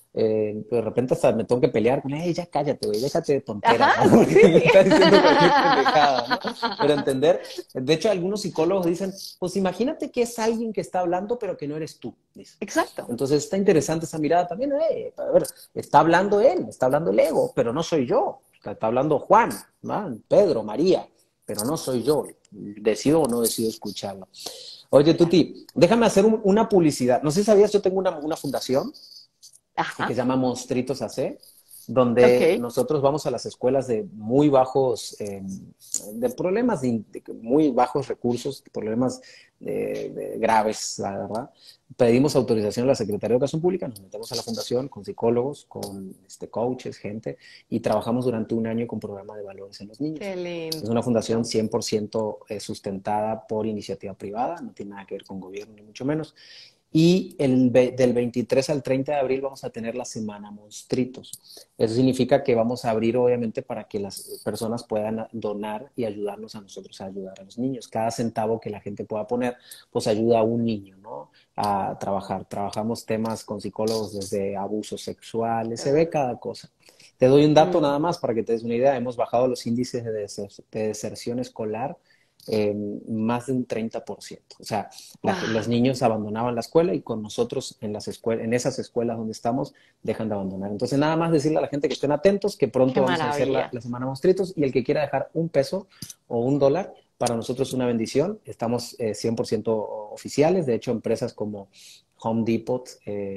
eh, de repente hasta me tengo que pelear con, hey, ya cállate, güey, déjate de Ajá, tonteras, ¿no? Porque sí. me está diciendo cualquier pendejada, ¿no? Pero entender, de hecho algunos psicólogos dicen, pues imagínate que es alguien que está hablando pero que no eres tú, dicen. Exacto. Entonces está interesante esa mirada también. Eh, a ver, está hablando él, está hablando el ego, pero no soy yo. Está, está hablando Juan, ¿no? Pedro, María, pero no soy yo. Decido o no decido escucharlo. Oye, Claro. Tuti, déjame hacer un, una publicidad. No sé si sabías, yo tengo una, una fundación que se Ajá. llama Monstritos A C, donde Ok. nosotros vamos a las escuelas de muy bajos, eh, de problemas de, de muy bajos recursos, problemas de, de graves, la verdad. Pedimos autorización a la Secretaría de Educación Pública, nos metemos a la fundación con psicólogos, con este, coaches, gente, y trabajamos durante un año con programa de valores en los niños. Qué lindo. Es una fundación cien por ciento sustentada por iniciativa privada, no tiene nada que ver con gobierno, ni mucho menos. Y el, del veintitrés al treinta de abril vamos a tener la Semana Monstritos. Eso significa que vamos a abrir, obviamente, para que las personas puedan donar y ayudarnos a nosotros a ayudar a los niños. Cada centavo que la gente pueda poner, pues ayuda a un niño, ¿no? A trabajar. Trabajamos temas con psicólogos desde abusos sexuales, se ve cada cosa. Te doy un dato Mm. nada más para que te des una idea. Hemos bajado los índices de, deser de deserción escolar eh, más de un treinta por ciento. O sea, la, los Wow. niños abandonaban la escuela y con nosotros en, las escuelas, en esas escuelas donde estamos dejan de abandonar. Entonces, nada más decirle a la gente que estén atentos, que Qué pronto vamos a hacer la, maravilla. la Semana Monstritos y el que quiera dejar un peso o un dólar, para nosotros es una bendición. Estamos eh, cien por ciento oficiales. De hecho, empresas como Home Depot, eh,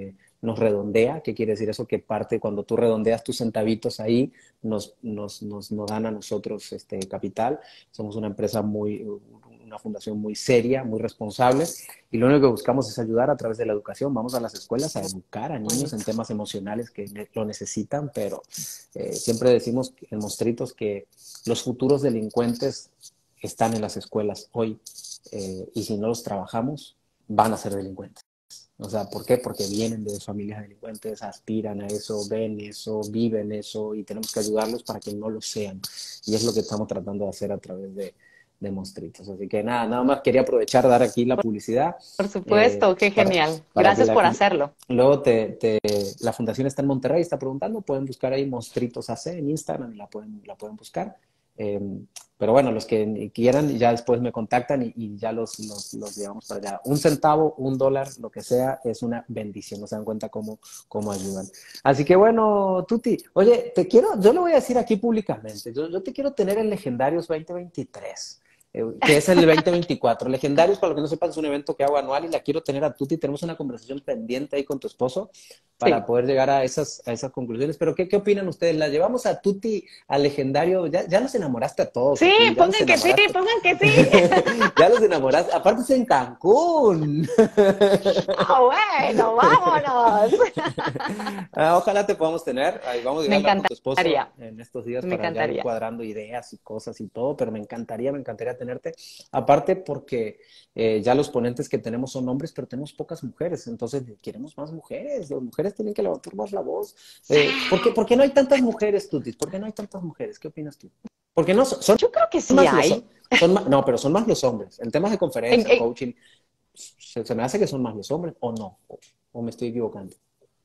nos redondea. ¿Qué quiere decir eso? Que parte, cuando tú redondeas tus centavitos ahí, nos, nos, nos, nos dan a nosotros este capital. Somos una empresa muy, una fundación muy seria, muy responsable, y lo único que buscamos es ayudar a través de la educación. Vamos a las escuelas a educar a niños en temas emocionales que lo necesitan, pero eh, siempre decimos en Monstruitos que los futuros delincuentes están en las escuelas hoy, eh, y si no los trabajamos, van a ser delincuentes. O sea, ¿por qué? Porque vienen de familias delincuentes, aspiran a eso, ven eso, viven eso, y tenemos que ayudarlos para que no lo sean. Y es lo que estamos tratando de hacer a través de, de Monstruitos. Así que nada, nada más quería aprovechar, dar aquí la publicidad. Por Eh, supuesto, qué para, genial. para que Gracias la, por hacerlo. luego te, te, la fundación está en Monterrey, está preguntando, pueden buscar ahí Monstruitos A C en Instagram, y la pueden, la pueden buscar. Eh, pero bueno, los que quieran ya después me contactan y, y ya los, los, los llevamos para allá. Un centavo, un dólar, lo que sea, es una bendición. No se dan cuenta cómo, cómo ayudan. Así que bueno, Tuti, oye, te quiero, yo lo voy a decir aquí públicamente, yo, yo te quiero tener en Legendarios veinte veintitrés. Que es el veinte veinticuatro. Legendarios, para los que no sepan, es un evento que hago anual y la quiero tener a Tuti. Tenemos una conversación pendiente ahí con tu esposo para Sí. poder llegar a esas, a esas conclusiones. Pero, ¿qué, qué opinan ustedes? ¿La llevamos a Tuti al Legendario? Ya, ya los enamoraste a todos Sí, aquí. Ya los pongan que sí, enamoraste. pongan que sí. Ya los enamoraste. Aparte es en Cancún. Ah, bueno, vámonos. Ah, ojalá te podamos tener. Ahí vamos a Me hablar con tu esposo encantaría, en estos días me para ya ir encantaría. cuadrando ideas y cosas y todo, pero me encantaría, me encantaría tenerte. Aparte porque eh, ya los ponentes que tenemos son hombres, pero tenemos pocas mujeres, entonces queremos más mujeres. Las mujeres tienen que levantar más la voz. Eh, ¿por qué, por qué no hay tantas mujeres, Tutis? ¿Por qué no hay tantas mujeres? ¿Qué opinas tú? Porque no son, son Yo creo que sí más los hay. son más, no, pero son más los hombres. En temas de En- conferencia, en- coaching, se, se me hace que son más los hombres, o no, o, o me estoy equivocando.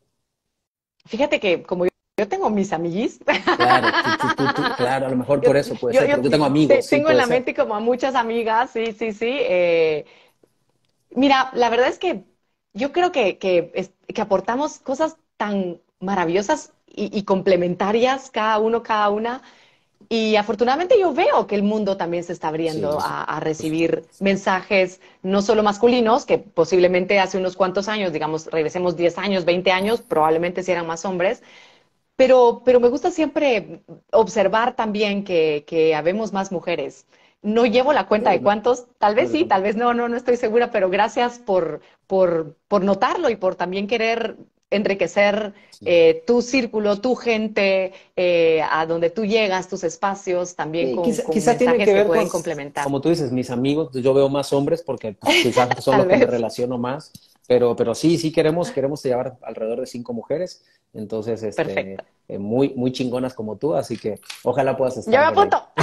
fíjate que como yo, yo tengo mis amiguis, Claro, tú, tú, tú, tú, claro, a lo mejor yo, por eso puede yo, ser, yo porque yo tengo te- amigos, sí, tengo en puede la ser. mente como a muchas amigas, sí, sí, sí. eh, Mira, la verdad es que yo creo que, que, es- que aportamos cosas tan maravillosas y, y complementarias cada uno, cada una. Y afortunadamente yo veo que el mundo también se está abriendo Sí, a, a recibir mensajes no solo masculinos, que posiblemente hace unos cuantos años, digamos, regresemos diez años, veinte años, probablemente si eran más hombres, pero, pero me gusta siempre observar también que, que habemos más mujeres. No llevo la cuenta sí, de no, cuántos, tal no, vez yo sí, tal tampoco. vez no, no, no estoy segura, pero gracias por, por, por notarlo y por también querer enriquecer Sí. eh, tu círculo, tu gente, eh, a donde tú llegas, tus espacios, también Sí, con, quizá, con quizá tiene mensajes que que ver pueden con, complementar. como tú dices, mis amigos, yo veo más hombres porque pues, quizás son los Tal que me vez. relaciono más, pero, pero sí, sí queremos, queremos llevar alrededor de cinco mujeres, entonces, este, Perfecto. eh, muy, muy chingonas como tú, así que ojalá puedas Ya estar me por ahí. apunto.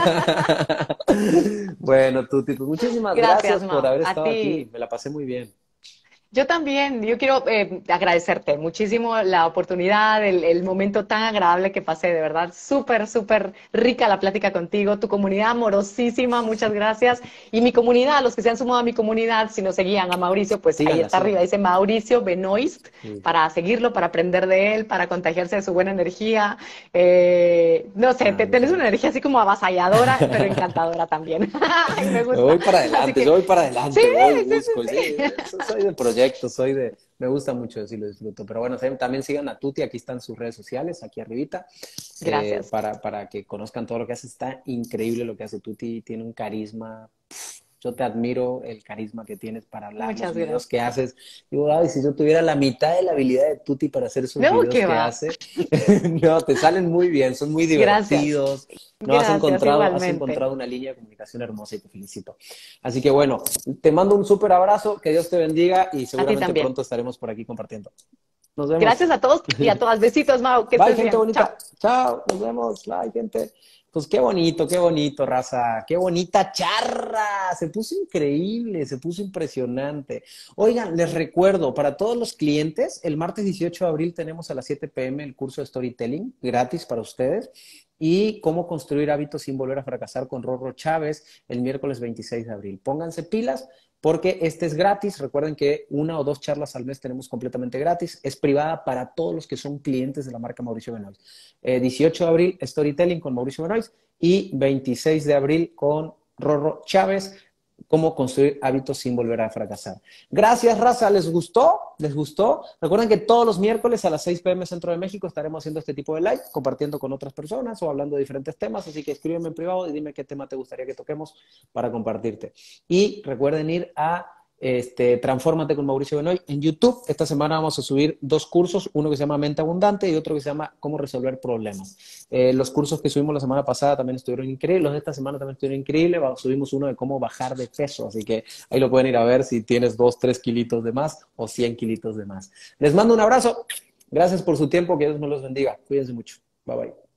Bueno, Tuti, pues muchísimas Gracias, gracias por Mau. haber A estado aquí, ti. me la pasé muy bien. Yo también, yo quiero eh, agradecerte muchísimo la oportunidad, el, el momento tan agradable que pasé, de verdad, súper, súper rica la plática contigo, tu comunidad amorosísima, muchas gracias. Y mi comunidad, los que se han sumado a mi comunidad, si nos seguían a Mauricio, pues ahí Síganla, está arriba, síganla. dice Mauricio Benoist, Sí. para seguirlo, para aprender de él, para contagiarse de su buena energía. Eh, no sé, Ah, te, muchas tenés una gracias. energía así como avasalladora, pero encantadora también. Y me Me voy gusta. para Así adelante, yo que, voy para sí, adelante, voy, sí, sí, busco, sí, sí. so- soy de proyectos, soy de, me gusta mucho eso y lo disfruto, pero bueno, sí, también sigan a Tuti, aquí están sus redes sociales, aquí arribita, eh, Gracias. para, para que conozcan todo lo que hace, está increíble lo que hace Tuti, tiene un carisma. Yo te admiro el carisma que tienes para hablar, los Muchas videos que gracias. haces. Digo, ay, si yo tuviera la mitad de la habilidad de Tuti para hacer esos No, videos que que va. hace, no, te salen muy bien, son muy Gracias. divertidos. No, has Gracias, encontrado, has igualmente. encontrado una línea de comunicación hermosa y te felicito. Así que bueno, te mando un súper abrazo, que Dios te bendiga y A ti seguramente también. pronto estaremos por aquí compartiendo. Nos vemos. Gracias a todos y a todas. Besitos, Mau. Que Bye, estés gente bien. Chao. bonita. Chao, nos vemos. Bye, gente. Pues qué bonito, qué bonito, raza. Qué bonita charra. Se puso increíble, se puso impresionante. Oigan, les recuerdo, para todos los clientes, el martes dieciocho de abril tenemos a las siete p m el curso de storytelling gratis para ustedes. Y cómo construir hábitos sin volver a fracasar con Rorro Chávez el miércoles veintiséis de abril. Pónganse pilas porque este es gratis. Recuerden que una o dos charlas al mes tenemos completamente gratis. Es privada para todos los que son clientes de la marca Mauricio Benoist. Eh, dieciocho de abril, Storytelling con Mauricio Benoist y veintiséis de abril con Rorro Chávez. cómo construir hábitos sin volver a fracasar. Gracias, raza. ¿Les gustó? ¿Les gustó? Recuerden que todos los miércoles a las seis p m Centro de México estaremos haciendo este tipo de live, compartiendo con otras personas o hablando de diferentes temas. Así que escríbeme en privado y dime qué tema te gustaría que toquemos para compartirte. Y recuerden ir a este, Transfórmate con Mauricio Benoy en YouTube. Esta semana vamos a subir dos cursos, uno que se llama Mente Abundante y otro que se llama Cómo Resolver Problemas. Eh, los cursos que subimos la semana pasada también estuvieron increíbles, los de esta semana también estuvieron increíbles. Subimos uno de cómo bajar de peso, así que ahí lo pueden ir a ver si tienes dos, tres kilitos de más o cien kilitos de más. Les mando un abrazo. Gracias por su tiempo, que Dios me los bendiga. Cuídense mucho. Bye bye.